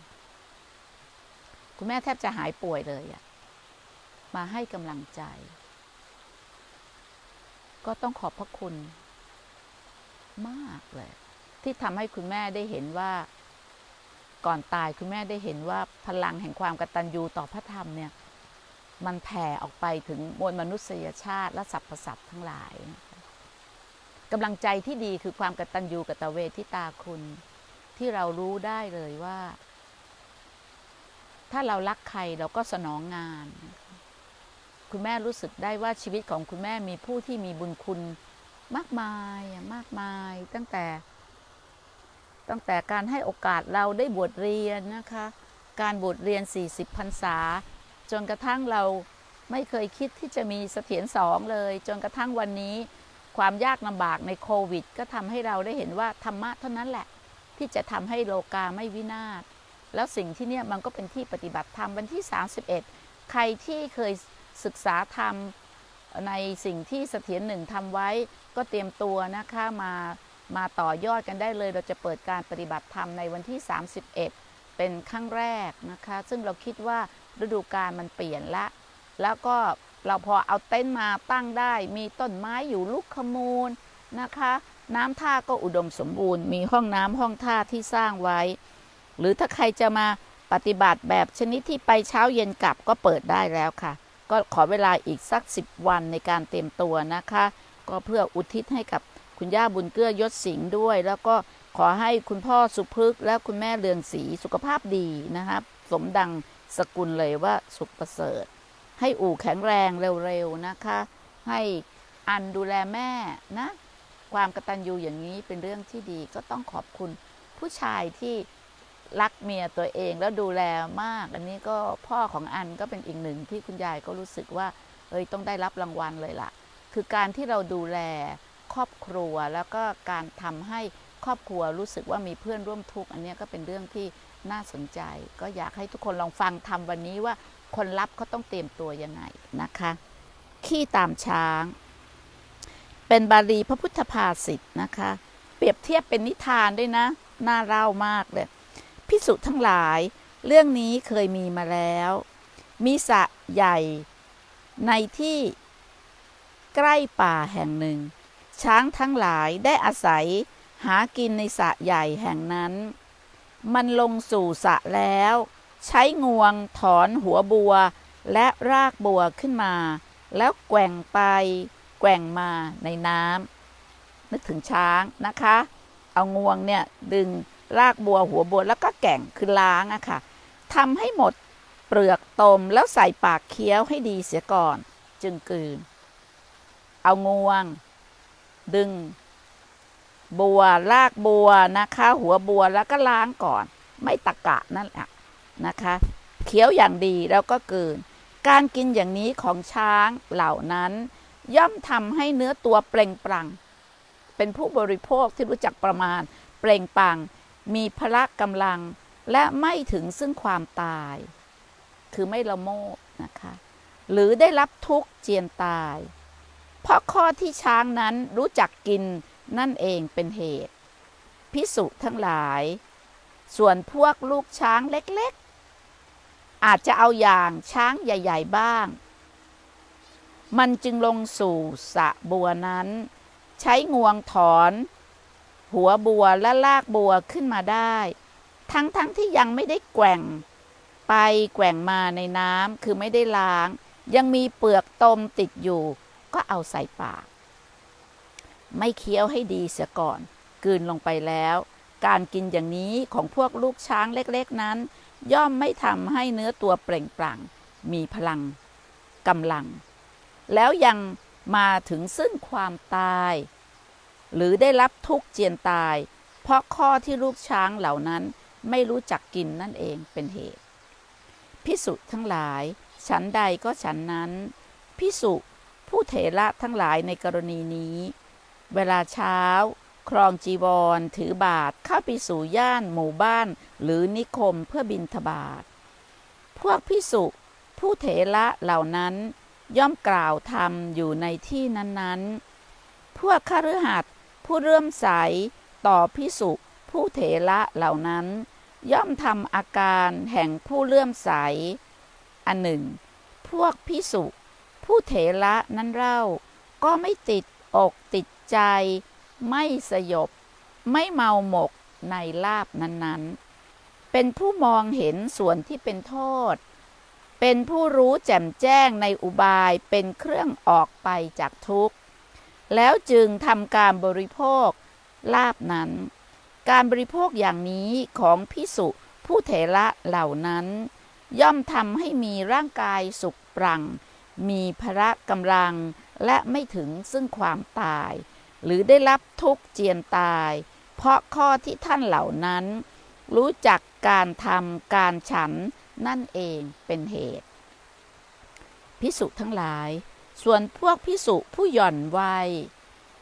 คุณแม่แทบจะหายป่วยเลยอะมาให้กำลังใจก็ต้องขอบพระคุณมากเลยที่ทำให้คุณแม่ได้เห็นว่าก่อนตายคุณแม่ได้เห็นว่าพลังแห่งความกตัญญูต่อพระธรรมเนี่ยมันแผ่ออกไปถึงมวลมนุษยชาติและสรรพสัตว์ทั้งหลายกำลังใจที่ดีคือความกตัญญูกตเวทิตาคุณที่เรารู้ได้เลยว่าถ้าเรารักใครเราก็สนองงานคุณแม่รู้สึกได้ว่าชีวิตของคุณแม่มีผู้ที่มีบุญคุณมากมายมากมายตั้งแต่ตั้งแต่การให้โอกาสเราได้บวชเรียนนะคะการบวชเรียนสี่สิบพรรษาจนกระทั่งเราไม่เคยคิดที่จะมีเสถียรสองเลยจนกระทั่งวันนี้ความยากลำบากในโควิดก็ทำให้เราได้เห็นว่าธรรมะเท่านั้นแหละที่จะทำให้โลกาไม่วินาศแล้วสิ่งที่เนี่ยมันก็เป็นที่ปฏิบัติธรรมวันที่สามสิบเอ็ดใครที่เคยศึกษาธรรมในสิ่งที่เสถียรหนึ่งทำไว้ก็เตรียมตัวนะคะมามาต่อยอดกันได้เลยเราจะเปิดการปฏิบัติธรรมในวันที่สามสิบเอ็ดเป็นครั้งแรกนะคะซึ่งเราคิดว่าฤดูกาลมันเปลี่ยนละแล้วก็เราพอเอาเต็นท์มาตั้งได้มีต้นไม้อยู่ลุกขมูลนะคะน้ำท่าก็อุดมสมบูรณ์มีห้องน้ำห้องท่าที่สร้างไว้หรือถ้าใครจะมาปฏิบัติแบบชนิดที่ไปเช้าเย็นกลับก็เปิดได้แล้วค่ะก็ขอเวลาอีกสักสิบวันในการเตรียมตัวนะคะก็เพื่ออุทิศให้กับคุณย่าบุญเกื้อยศสิงห์ด้วยแล้วก็ขอให้คุณพ่อสุพฤกษ์และคุณแม่เรืองศรีสุขภาพดีนะครับสมดังสกุลเลยว่าสุขประเสริฐให้อู่แข็งแรงเร็วๆนะคะให้อันดูแลแม่นะความกตัญญูอย่างนี้เป็นเรื่องที่ดีก็ต้องขอบคุณผู้ชายที่รักเมียตัวเองแล้วดูแลมากอันนี้ก็พ่อของอันก็เป็นอีกหนึ่งที่คุณยายก็รู้สึกว่าเอ้ยต้องได้รับรางวัลเลยล่ะคือการที่เราดูแลครอบครัวแล้วก็การทำให้ครอบครัวรู้สึกว่ามีเพื่อนร่วมทุกข์อันนี้ก็เป็นเรื่องที่น่าสนใจก็อยากให้ทุกคนลองฟังทำวันนี้ว่าคนรับเขาต้องเตรียมตัวยังไงนะคะขี้ตามช้างเป็นบาลีพระพุทธภาษิตนะคะเปรียบเทียบเป็นนิทานด้วยนะน่าเล่ามากเลยภิกษุทั้งหลายเรื่องนี้เคยมีมาแล้วมีสระใหญ่ในที่ใกล้ป่าแห่งหนึ่งช้างทั้งหลายได้อาศัยหากินในสระใหญ่แห่งนั้นมันลงสู่สระแล้วใช้งวงถอนหัวบัวและรากบัวขึ้นมาแล้วแกว่งไปแกว่งมาในน้ำนึกถึงช้างนะคะเอางวงเนี่ยดึงรากบัวหัวบัวแล้วก็แก่งคือล้างอะค่ะทำให้หมดเปลือกตมแล้วใส่ปากเคี้ยวให้ดีเสียก่อนจึงกลืนเอางวงดึงบัวรากบัวนะคะหัวบัวแล้วก็ล้างก่อนไม่ตะกะนั่นแหละนะคะเคี้ยวอย่างดีแล้วก็กลืนการกินอย่างนี้ของช้างเหล่านั้นย่อมทำให้เนื้อตัวเปล่งปลั่งเป็นผู้บริโภคที่รู้จักประมาณเปล่งปลั่งมีพละกำลังและไม่ถึงซึ่งความตายคือไม่ละโมบนะคะหรือได้รับทุกข์เจียนตายเพราะข้อที่ช้างนั้นรู้จักกินนั่นเองเป็นเหตุภิกษุทั้งหลายส่วนพวกลูกช้างเล็กๆอาจจะเอาอย่างช้างใหญ่ๆบ้างมันจึงลงสู่สระบัวนั้นใช้งวงถอนหัวบัวและลากบัวขึ้นมาได้ทั้งๆ ท, ที่ยังไม่ได้แกว่งไปแกว่งมาในน้ำคือไม่ได้ล้างยังมีเปลือกตมติดอยู่ก็เอาใส่ปากไม่เคี้ยวให้ดีเสียก่อนกลืนลงไปแล้วการกินอย่างนี้ของพวกลูกช้างเล็กๆนั้นย่อมไม่ทำให้เนื้อตัวเปล่งปลั่งมีพลังกำลังแล้วยังมาถึงซึ่งความตายหรือได้รับทุกข์เจียนตายเพราะข้อที่ลูกช้างเหล่านั้นไม่รู้จักกินนั่นเองเป็นเหตุภิกษุทั้งหลายฉันใดก็ฉันนั้นภิกษุผู้เถระทั้งหลายในกรณีนี้เวลาเช้าครองจีวรถือบาตรเข้าไปสู่ย่านหมู่บ้านหรือนิคมเพื่อบิณฑบาตพวกภิกษุผู้เถระเหล่านั้นย่อมกล่าวธรรมอยู่ในที่นั้นๆพวกคฤหัสถ์ผู้เลื่อมใสต่อภิกษุผู้เถระเหล่านั้นย่อมทำอาการแห่งผู้เลื่อมใสอันหนึ่งพวกภิกษุผู้เถระนั้นเล่าก็ไม่ติดอกติดใจไม่สยบไม่เมาหมกในลาภนั้นๆเป็นผู้มองเห็นส่วนที่เป็นโทษเป็นผู้รู้แจ่มแจ้งในอุบายเป็นเครื่องออกไปจากทุกข์แล้วจึงทำการบริโภคลาภนั้นการบริโภคอย่างนี้ของภิกษุผู้เถระเหล่านั้นย่อมทำให้มีร่างกายสุขปรั่งมีพละกำลังและไม่ถึงซึ่งความตายหรือได้รับทุกข์เจียนตายเพราะข้อที่ท่านเหล่านั้นรู้จักการทำการฉันนั่นเองเป็นเหตุภิกษุทั้งหลายส่วนพวกภิกษุผู้หย่อนวัย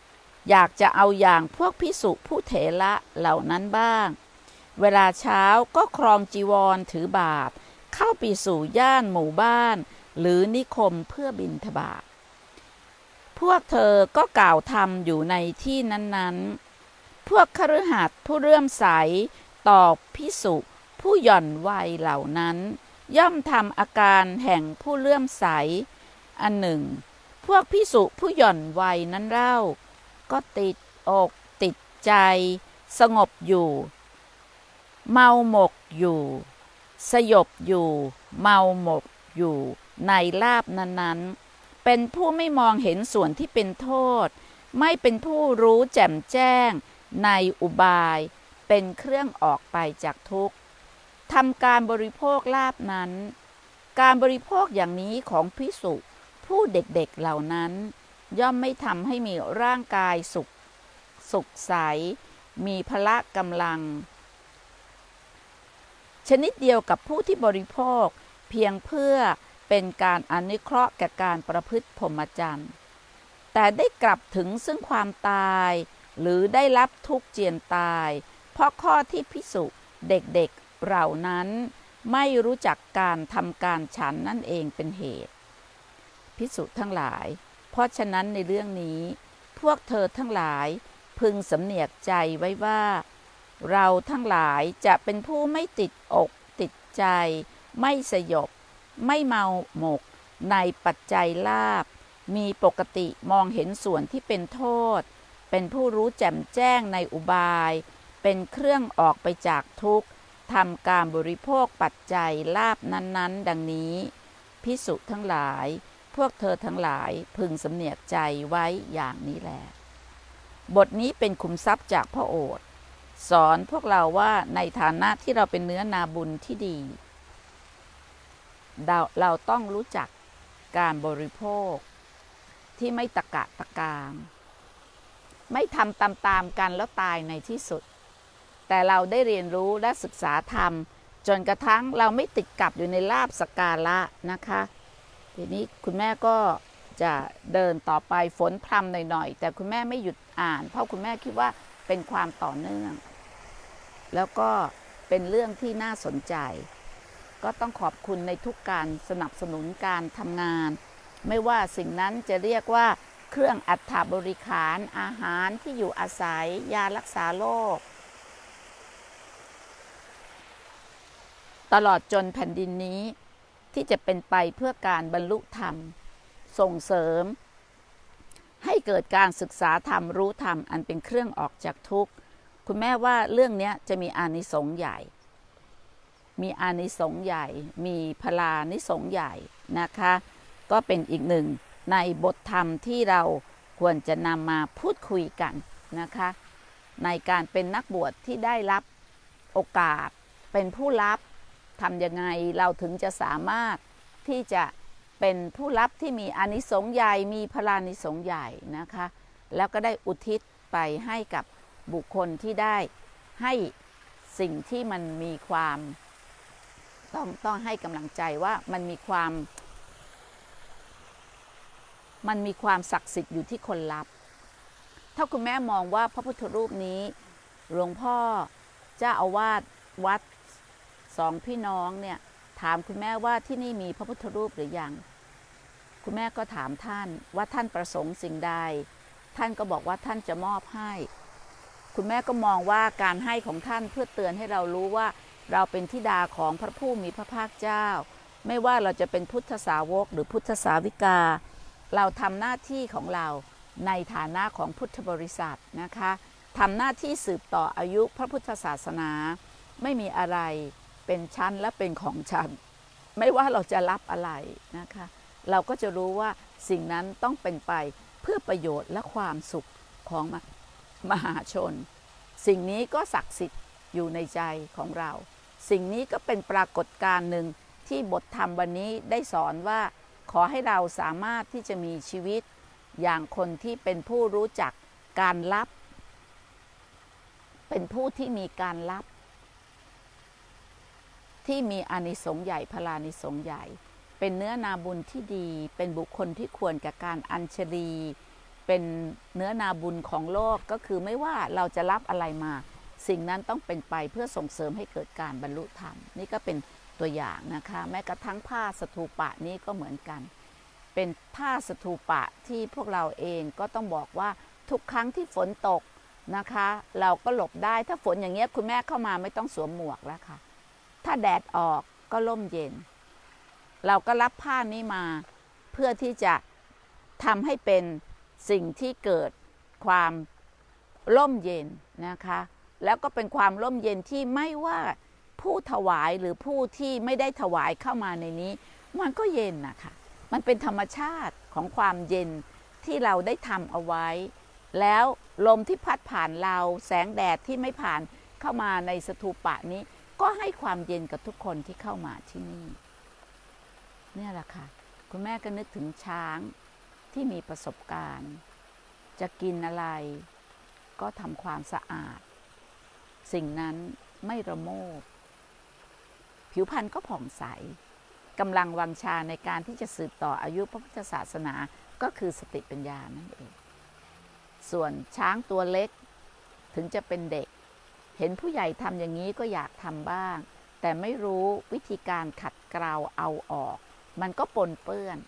อยากจะเอาอย่างพวกภิกษุผู้เถระเหล่านั้นบ้างเวลาเช้าก็ครองจีวรถือบาตรเข้าไปสู่ย่านหมู่บ้านหรือนิคมเพื่อบิณฑบาตพวกเธอก็กล่าวธรรมอยู่ในที่นั้นๆพวกคฤหัสถ์ผู้เลื่อมใสต่อภิกษุผู้หย่อนวัยเหล่านั้นย่อมทำอาการแห่งผู้เลื่อมใสอันหนึ่งพวกภิกษุผู้หย่อนวัยนั้นเล่าก็ติดอกติดใจสงบอยู่เมาหมกอยู่สยบอยู่เมาหมกอยู่ในลาภนั้นๆเป็นผู้ไม่มองเห็นส่วนที่เป็นโทษไม่เป็นผู้รู้แจ่มแจ้งในอุบายเป็นเครื่องออกไปจากทุกข์ทำการบริโภคลาภนั้นการบริโภคอย่างนี้ของภิกษุผู้เด็กๆเหล่านั้นย่อมไม่ทำให้มีร่างกายสุขสุขใสมีพละกำลังชนิดเดียวกับผู้ที่บริโภคเพียงเพื่อเป็นการอนุเคราะห์แก่การประพฤติพรหมจรรย์แต่ได้กลับถึงซึ่งความตายหรือได้รับทุกข์เจียนตายเพราะข้อที่ภิกษุเด็กๆเหล่านั้นไม่รู้จักการทำการฉันนั่นเองเป็นเหตุภิกษุทั้งหลายเพราะฉะนั้นในเรื่องนี้พวกเธอทั้งหลายพึงสำเนียกใจไว้ว่าเราทั้งหลายจะเป็นผู้ไม่ติดอกติดใจไม่สยบไม่เมาหมกในปัจจัยลาภมีปกติมองเห็นส่วนที่เป็นโทษเป็นผู้รู้แจ่มแจ้งในอุบายเป็นเครื่องออกไปจากทุกข์ทำการบริโภคปัจจัยลาภนั้นๆดังนี้ภิกษุทั้งหลายพวกเธอทั้งหลายพึงสำเนียกใจไว้อย่างนี้แลบทนี้เป็นขุมทรัพย์จากพระโอษฐ์สอนพวกเราว่าในฐานะที่เราเป็นเนื้อนาบุญที่ดีเราเราต้องรู้จักการบริโภคที่ไม่ตะกะตะกามไม่ทำตามๆกันแล้วตายในที่สุดแต่เราได้เรียนรู้และศึกษาธรรมจนกระทั่งเราไม่ติดกับอยู่ในลาภสักการะนะคะทีนี้คุณแม่ก็จะเดินต่อไปฝนพรำหน่อยๆแต่คุณแม่ไม่หยุดอ่านเพราะคุณแม่คิดว่าเป็นความต่อเนื่องแล้วก็เป็นเรื่องที่น่าสนใจก็ต้องขอบคุณในทุกการสนับสนุนการทำงานไม่ว่าสิ่งนั้นจะเรียกว่าเครื่องอัฐบริขารอาหารที่อยู่อาศัยยารักษาโรคตลอดจนแผ่นดินนี้ที่จะเป็นไปเพื่อการบรรลุธรรมส่งเสริมให้เกิดการศึกษาธรรมรู้ธรรมอันเป็นเครื่องออกจากทุกข์คุณแม่ว่าเรื่องนี้จะมีอานิสงส์ใหญ่มีอานิสงส์ใหญ่มีพลานิสงส์ใหญ่นะคะก็เป็นอีกหนึ่งในบทธรรมที่เราควรจะนำมาพูดคุยกันนะคะในการเป็นนักบวชที่ได้รับโอกาสเป็นผู้รับทำยังไงเราถึงจะสามารถที่จะเป็นผู้รับที่มีอานิสงส์ใหญ่มีพลานิสงส์ใหญ่นะคะแล้วก็ได้อุทิศไปให้กับบุคคลที่ได้ให้สิ่งที่มันมีความต้องต้องให้กำลังใจว่ามันมีความมันมีความศักดิ์สิทธิ์อยู่ที่คนรับถ้าคุณแม่มองว่าพระพุทธรูปนี้หลวงพ่อเจ้าอาวาสวัดสองพี่น้องเนี่ยถามคุณแม่ว่าที่นี่มีพระพุทธรูปหรือยังคุณแม่ก็ถามท่านว่าท่านประสงค์สิ่งใดท่านก็บอกว่าท่านจะมอบให้คุณแม่ก็มองว่าการให้ของท่านเพื่อเตือนให้เรารู้ว่าเราเป็นธิดาของพระผู้มีพระภาคเจ้าไม่ว่าเราจะเป็นพุทธสาวกหรือพุทธสาวิกาเราทำหน้าที่ของเราในฐานะของพุทธบริษัทนะคะทำหน้าที่สืบต่ออายุพระพุทธศาสนาไม่มีอะไรเป็นชั้นและเป็นของชั้นไม่ว่าเราจะรับอะไรนะคะเราก็จะรู้ว่าสิ่งนั้นต้องเป็นไปเพื่อประโยชน์และความสุขของมหาชนสิ่งนี้ก็ศักดิ์สิทธิ์อยู่ในใจของเราสิ่งนี้ก็เป็นปรากฏการณ์หนึ่งที่บทธรรมวันนี้ได้สอนว่าขอให้เราสามารถที่จะมีชีวิตอย่างคนที่เป็นผู้รู้จักการรับเป็นผู้ที่มีการรับที่มีอานิสงส์ใหญ่พลานิสงส์ใหญ่เป็นเนื้อนาบุญที่ดีเป็นบุคคลที่ควรกับการอัญชลีเป็นเนื้อนาบุญของโลกก็คือไม่ว่าเราจะรับอะไรมาสิ่งนั้นต้องเป็นไปเพื่อส่งเสริมให้เกิดการบรรลุธรรมนี่ก็เป็นตัวอย่างนะคะแม้กระทั่งผ้าสถูปะนี้ก็เหมือนกันเป็นผ้าสถูปะที่พวกเราเองก็ต้องบอกว่าทุกครั้งที่ฝนตกนะคะเราก็หลบได้ถ้าฝนอย่างเงี้ยคุณแม่เข้ามาไม่ต้องสวมหมวกแล้วค่ะถ้าแดดออกก็ร่มเย็นเราก็รับผ้านี้มาเพื่อที่จะทำให้เป็นสิ่งที่เกิดความร่มเย็นนะคะแล้วก็เป็นความร่มเย็นที่ไม่ว่าผู้ถวายหรือผู้ที่ไม่ได้ถวายเข้ามาในนี้มันก็เย็นนะคะมันเป็นธรรมชาติของความเย็นที่เราได้ทำเอาไว้แล้วลมที่พัดผ่านเราแสงแดดที่ไม่ผ่านเข้ามาในสถูปะนี้ก็ให้ความเย็นกับทุกคนที่เข้ามาที่นี่เนี่ยแหละค่ะคุณแม่ก็นึกถึงช้างที่มีประสบการณ์จะกินอะไรก็ทำความสะอาดสิ่งนั้นไม่ระโมบผิวพรรณก็ผ่องใสกำลังวังชาในการที่จะสืบต่ออายุพระพุทธศาสนาก็คือสติปัญญานั่นเองส่วนช้างตัวเล็กถึงจะเป็นเด็กเห็นผู้ใหญ่ทำอย่างนี้ก็อยากทำบ้างแต่ไม่รู้วิธีการขัดเกลาเอาออกมันก็ปนเปื้อน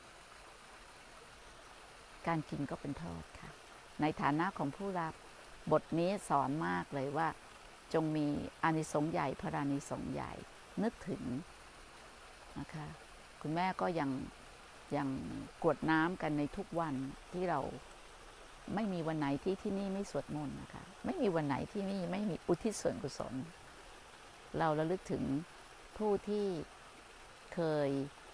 การกินก็เป็นโทษค่ะในฐานะของผู้รับบทนี้สอนมากเลยว่าจงมีอานิสงส์ใหญ่พระอานิสงส์ใหญ่นึกถึงนะคะคุณแม่ก็ยังยังกรวดน้ำกันในทุกวันที่เราไม่มีวันไหนที่ที่นี่ไม่สวดมนต์นะคะไม่มีวันไหนที่นี่ไม่มีอุทิศส่วนกุศลเราระลึกถึงผู้ที่เคย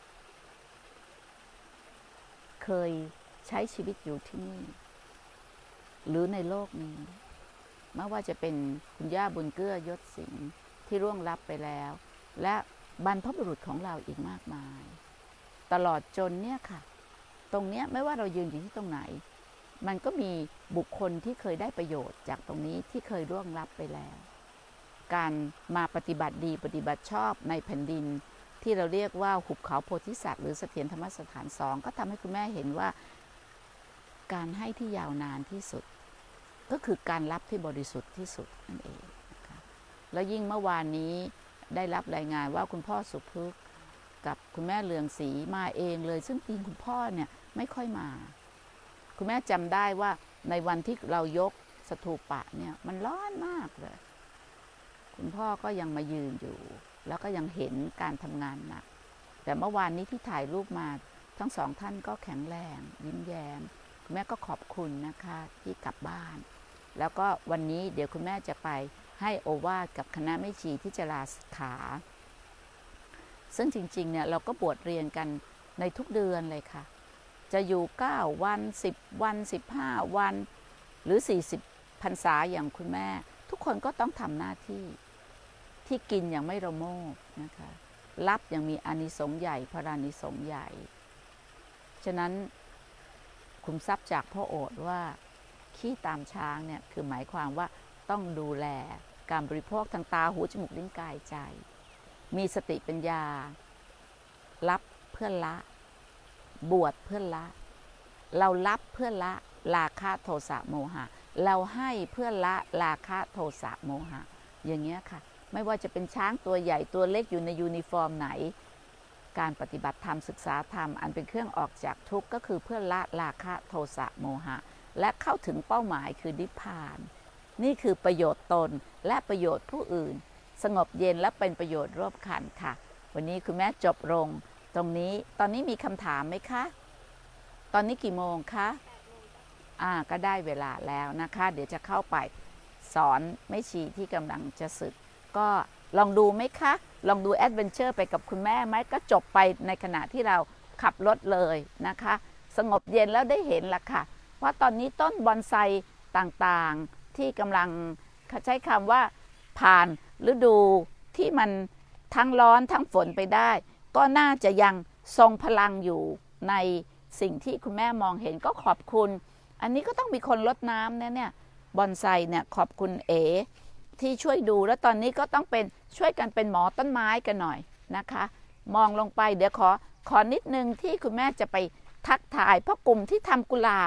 เคยใช้ชีวิตอยู่ที่นี่หรือในโลกนี้ไม่ว่าจะเป็นคุณย่าบุญเกื้อยศสิงห์ที่ร่วงลับไปแล้วและบรรพบุรุษของเราอีกมากมายตลอดจนเนี่ยค่ะตรงเนี้ยไม่ว่าเรายืนอยู่ที่ตรงไหนมันก็มีบุคคลที่เคยได้ประโยชน์จากตรงนี้ที่เคยร่วงลับไปแล้วการมาปฏิบัติดีปฏิบัติชอบในแผ่นดินที่เราเรียกว่าหุบเขาโพธิสัตว์หรือเสถียรธรรมสถานสองก็ทำให้คุณแม่เห็นว่าการให้ที่ยาวนานที่สุดก็คือการรับที่บริสุทธิ์ที่สุดนั่นเองนะคะแล้วยิ่งเมื่อวานนี้ได้รับรายงานว่าคุณพ่อสุภึกกับคุณแม่เลืองศรีมาเองเลยซึ่งจริงคุณพ่อเนี่ยไม่ค่อยมาคุณแม่จำได้ว่าในวันที่เรายกสถูปะเนี่ยมันร้อนมากเลยคุณพ่อก็ยังมายืนอยู่แล้วก็ยังเห็นการทำงานหนักแต่เมื่อวานนี้ที่ถ่ายรูปมาทั้งสองท่านก็แข็งแรงยิ้มแย้มคุณแม่ก็ขอบคุณนะคะที่กลับบ้านแล้วก็วันนี้เดี๋ยวคุณแม่จะไปให้โอวาทกับคณะแม่ชีที่จะลาสิกขาซึ่งจริงๆเนี่ยเราก็บวชเรียนกันในทุกเดือนเลยค่ะจะอยู่เก้าวันสิบวันสิบห้าวันหรือสี่สิบพรรษาอย่างคุณแม่ทุกคนก็ต้องทำหน้าที่ที่กินอย่างไม่ระโมบนะคะรับอย่างมีอานิสงส์ใหญ่พระอานิสงส์ใหญ่ฉะนั้นคุมทรัพย์จากพ่อโอษฐ์ว่าขี้ตามช้างเนี่ยคือหมายความว่าต้องดูแลการบริโภคทางตาหูจมูกลิ้นกายใจมีสติปัญญารับเพื่อละบวชเพื่อละเรารับเพื่อละราคะโทสะโมหะเราให้เพื่อละราคะโทสะโมหะอย่างเงี้ยค่ะไม่ว่าจะเป็นช้างตัวใหญ่ตัวเล็กอยู่ในยูนิฟอร์มไหนการปฏิบัติธรรมศึกษาธรรมอันเป็นเครื่องออกจากทุกข์ก็คือเพื่อละราคะโทสะโมหะและเข้าถึงเป้าหมายคือนิพพานนี่คือประโยชน์ตนและประโยชน์ผู้อื่นสงบเย็นและเป็นประโยชน์ร่วมกันค่ะวันนี้คุณแม่จบลงตรงนี้ตอนนี้มีคำถามไหมคะตอนนี้กี่โมงคะอ่าก็ได้เวลาแล้วนะคะเดี๋ยวจะเข้าไปสอนแม่ชีที่กำลังจะศึกก็ลองดูไหมคะลองดูแอดเวนเจอร์ไปกับคุณแม่ไหมก็จบไปในขณะที่เราขับรถเลยนะคะสงบเย็นแล้วได้เห็นละค่ะว่าตอนนี้ต้นบอนไซต่างๆที่กำลังใช้คำว่าผ่านฤดูที่มันทั้งร้อนทั้งฝนไปได้ก็น่าจะยังทรงพลังอยู่ในสิ่งที่คุณแม่มองเห็นก็ขอบคุณอันนี้ก็ต้องมีคนรดน้ำเนี่ยบอนไซเนี่ยขอบคุณเอที่ช่วยดูแล้วตอนนี้ก็ต้องเป็นช่วยกันเป็นหมอต้นไม้กันหน่อยนะคะมองลงไปเดี๋ยวขอขอนิดนึงที่คุณแม่จะไปทักทายเพราะกลุ่มที่ทำกุหลาบ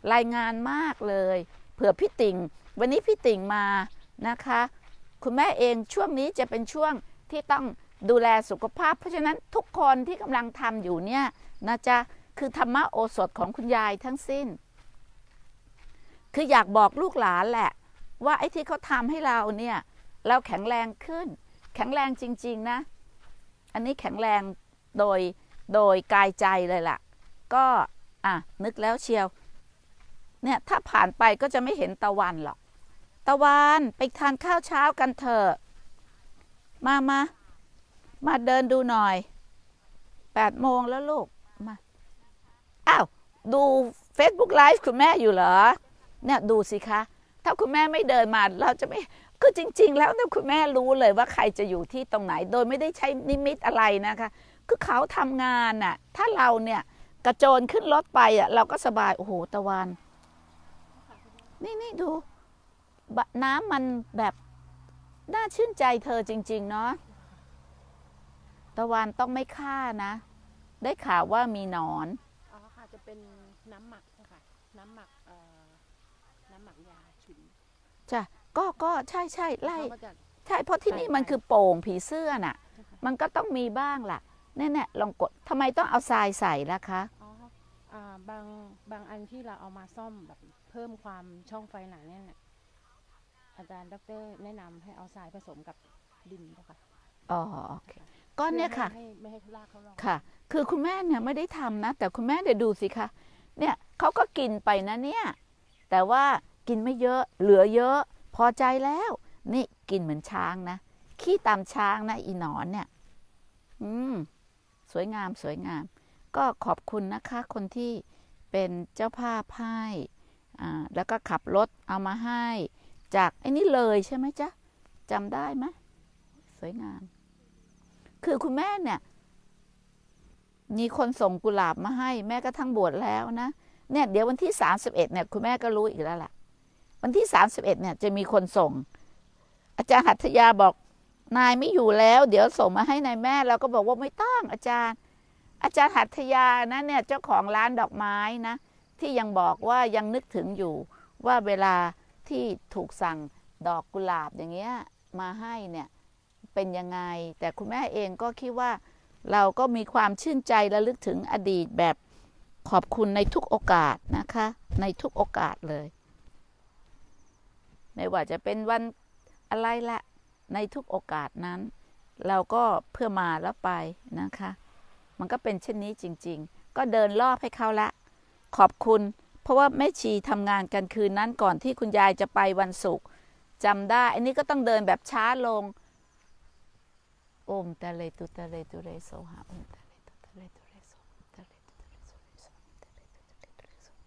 รายงานมากเลยเผื่อพี่ติ่งวันนี้พี่ติ่งมานะคะคุณแม่เองช่วงนี้จะเป็นช่วงที่ต้องดูแลสุขภาพเพราะฉะนั้นทุกคนที่กำลังทำอยู่เนี่ยนะจ๊ะคือธรรมะโอสถของคุณยายทั้งสิ้นคืออยากบอกลูกหลานแหละว่าไอ้ที่เขาทำให้เราเนี่ยเราแข็งแรงขึ้นแข็งแรงจริงๆนะอันนี้แข็งแรงโดยโดยกายใจเลยล่ะก็อ่ะนึกแล้วเชียวเนี่ยถ้าผ่านไปก็จะไม่เห็นตะวันหรอกตะวันไปทานข้าวเช้ากันเถอะมามามาเดินดูหน่อยแปดโมงแล้วลูกมาอ้าวดู Facebook Live คุณแม่อยู่เหรอเนี่ยดูสิคะถ้าคุณแม่ไม่เดินมาเราจะไม่คือจริงๆแล้วเนี่ยคุณแม่รู้เลยว่าใครจะอยู่ที่ตรงไหนโดยไม่ได้ใช้นิมิตอะไรนะคะคือเขาทำงานน่ะถ้าเราเนี่ยกระโจนขึ้นรถไปอ่ะเราก็สบายโอ้โหตะวันนี่นี่ดูน้ำมันแบบน่าชื่นใจเธอจริงๆเนาะตะวันต้องไม่ฆ่านะได้ข่าวว่ามีหนอนอ๋อค่ะจะเป็นน้ำหมักค่ะน้ำหมักเอ่อน้ำหมักยาฉุนจ้ะก็ก็ใช่ใช่ไล่ใช่เพราะที่นี่มันคือโป่งผีเสื้อน่ะมันก็ต้องมีบ้างล่ะเนี่ยเนี่ยลองกดทำไมต้องเอาทรายใส่ล่ะคะอ๋ออ่าบางบางอันที่เราเอามาซ่อมแบบเพิ่มความช่องไฟหนาแน่นอาจารย์ดร.แนะนำให้เอาทรายผสมกับดินนะคะอ๋อโอเคก้อนเนี้ยค่ะไม่ให้รากเขาลงค่ะคือคุณแม่เนี่ยไม่ได้ทำนะแต่คุณแม่เดี๋ยวดูสิคะเนี่ยเขาก็กินไปนะเนี่ยแต่ว่ากินไม่เยอะเหลือเยอะพอใจแล้วนี่กินเหมือนช้างนะขี้ตามช้างนะอีหนอนเนี่ยอืมสวยงามสวยงามก็ขอบคุณนะคะคนที่เป็นเจ้าภาพให้อ่าแล้วก็ขับรถเอามาให้จากไอ้นี่เลยใช่ไหมจ๊ะจำได้ไหมสวยงามคือคุณแม่เนี่ยมีคนส่งกุหลาบมาให้แม่ก็ทั้งบวชแล้วนะเนี่ยเดี๋ยววันที่สามสิบเอ็ดเนี่ยคุณแม่ก็รู้อีกแล้วล่ะวันที่สามสิบเอ็ดเนี่ยจะมีคนส่งอาจารย์หัตถยาบอกนายไม่อยู่แล้วเดี๋ยวส่งมาให้นายแม่เราก็บอกว่าไม่ต้องอาจารย์อาจารย์หัตถยานะเนี่ยเจ้าของร้านดอกไม้นะที่ยังบอกว่ายังนึกถึงอยู่ว่าเวลาที่ถูกสั่งดอกกุหลาบอย่างเงี้ยมาให้เนี่ยเป็นยังไงแต่คุณแม่เองก็คิดว่าเราก็มีความชื่นใจระลึกถึงอดีตแบบขอบคุณในทุกโอกาสนะคะในทุกโอกาสเลยไม่ว่าจะเป็นวันอะไรละในทุกโอกาสนั้นเราก็เพื่อมาแล้วไปนะคะมันก็เป็นเช่นนี้จริงๆก็เดินรอบให้เขาละขอบคุณเพราะว่าแม่ชีทำงานกันคืนนั้นก่อนที่คุณยายจะไปวันศุกร์จำได้อันนี้ก็ต้องเดินแบบช้าลงโอมตะเลตุตะเลตุเรโสหะโอมตะเลตุตะเลตุเรโสตะเลตุตะเลโสเรโสตะเลตุตะเลตุเรโส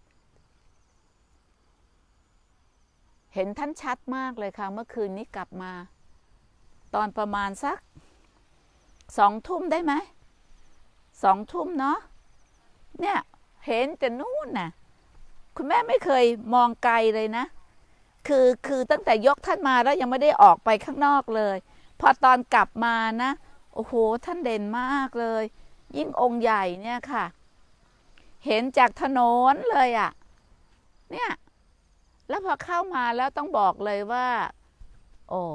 เห็นท่านชัดมากเลยค่ะเมื่อคืนนี้กลับมาตอนประมาณสักสองทุ่มได้ไหมสองทุ่มเนาะเนี่ยเห็นแต่นู่นน่ะคุณแม่ไม่เคยมองไกลเลยนะคือคือตั้งแต่ยกท่านมาแล้วยังไม่ได้ออกไปข้างนอกเลยพอตอนกลับมานะโอ้โหท่านเด่นมากเลยยิ่งองค์ใหญ่เนี่ยค่ะเห็นจากถนนเลยอะเนี่ยแล้วพอเข้ามาแล้วต้องบอกเลยว่าโอ้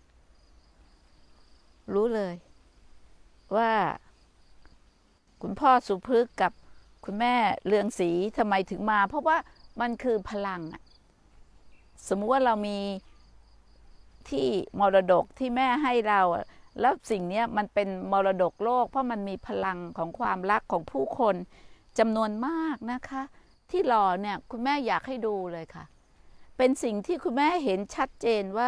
รู้เลยว่าคุณพ่อสุพฤกษ์กับคุณแม่เรืองศรีทำไมถึงมาเพราะว่ามันคือพลังอะสมมุติว่าเรามีที่มรดกที่แม่ให้เราแล้วสิ่งนี้มันเป็นมรดกโลกเพราะมันมีพลังของความรักของผู้คนจำนวนมากนะคะที่หล่อเนี่ยคุณแม่อยากให้ดูเลยค่ะเป็นสิ่งที่คุณแม่เห็นชัดเจนว่า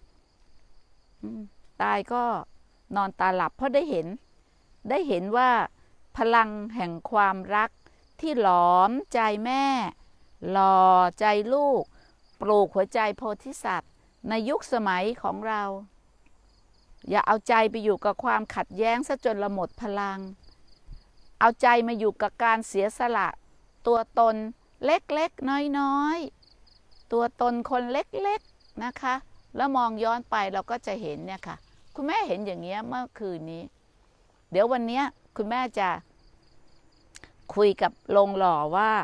ตายก็นอนตาหลับเพราะได้เห็นได้เห็นว่าพลังแห่งความรักที่หลอมใจแม่หล่อใจลูกปลูกหัวใจโพธิสัตว์ในยุคสมัยของเราอย่าเอาใจไปอยู่กับความขัดแย้งซะจนละหมดพลังเอาใจมาอยู่กับการเสียสละตัวตนเล็กๆน้อยๆตัวตนคนเล็กๆนะคะแล้วมองย้อนไปเราก็จะเห็นเนี่ยค่ะคุณแม่เห็นอย่างเงี้ยเมื่อคืนนี้เดี๋ยววันนี้คุณแม่จะคุยกับโรงหล่อว่า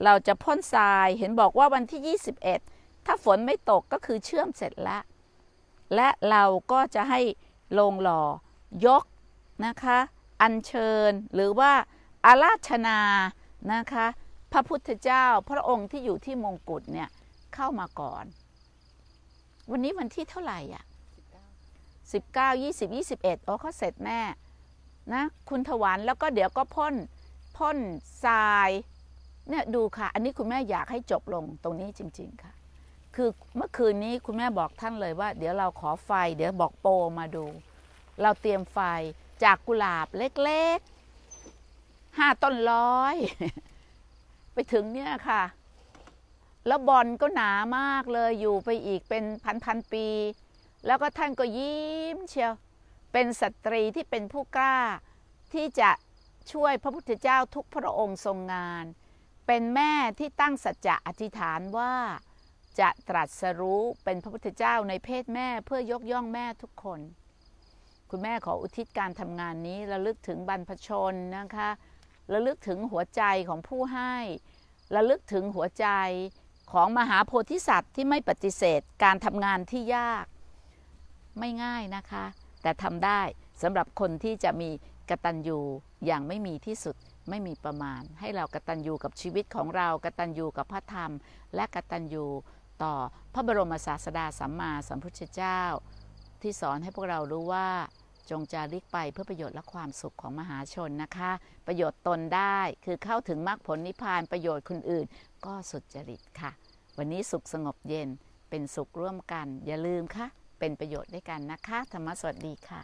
เราจะพ่นทรายเห็นบอกว่าวันที่ยี่สิบเอ็ดถ้าฝนไม่ตกก็คือเชื่อมเสร็จแล้วและเราก็จะให้โรงหล่อยกนะคะอัญเชิญหรือว่าอาราธนานะคะพระพุทธเจ้าพระองค์ที่อยู่ที่มงกุฎเนี่ยเข้ามาก่อนวันนี้วันที่เท่าไหร่อ่ะสิบเก้า ยี่สิบ ยี่สิบเอ็ดอ๋อเขาเสร็จแน่นะคุณถวันแล้วก็เดี๋ยวก็พ่นพ่นทรายเนี่ยดูค่ะอันนี้คุณแม่อยากให้จบลงตรงนี้จริงๆค่ะคือเมื่อคืนนี้คุณแม่บอกท่านเลยว่าเดี๋ยวเราขอไฟเดี๋ยวบอกโปมาดูเราเตรียมไฟจากกุหลาบเล็กๆห้าต้นร้อยไปถึงเนี่ยค่ะแล้วบอลก็หนามากเลยอยู่ไปอีกเป็นพันพันปีแล้วก็ท่านก็ยิ้มเชียวเป็นสตรีที่เป็นผู้กล้าที่จะช่วยพระพุทธเจ้าทุกพระองค์ทรงงานเป็นแม่ที่ตั้งสัจจะอธิษฐานว่าจะตรัสรู้เป็นพระพุทธเจ้าในเพศแม่เพื่อยกย่องแม่ทุกคนคุณแม่ขออุทิศการทำงานนี้ระลึกถึงบรรพชนนะคะระลึกถึงหัวใจของผู้ให้ระลึกถึงหัวใจของมหาโพธิสัตว์ที่ไม่ปฏิเสธการทำงานที่ยากไม่ง่ายนะคะแต่ทำได้สำหรับคนที่จะมีกตัญญูอย่างไม่มีที่สุดไม่มีประมาณให้เรากตัญญูกับชีวิตของเรากตัญญูกับพระธรรมและกตัญญูต่อพระบรมศาสดาสัมมาสัมพุทธเจ้าที่สอนให้พวกเรารู้ว่าจงจาริกไปเพื่อประโยชน์และความสุขของมหาชนนะคะประโยชน์ตนได้คือเข้าถึงมรรคผลนิพพานประโยชน์คนอื่นก็สุจริตค่ะวันนี้สุขสงบเย็นเป็นสุขร่วมกันอย่าลืมค่ะเป็นประโยชน์ด้วยกันนะคะธรรมะสวัสดีค่ะ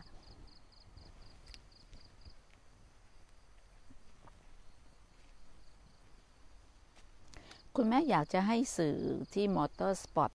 คุณแม่อยากจะให้สื่อที่มอเตอร์สปอร์ต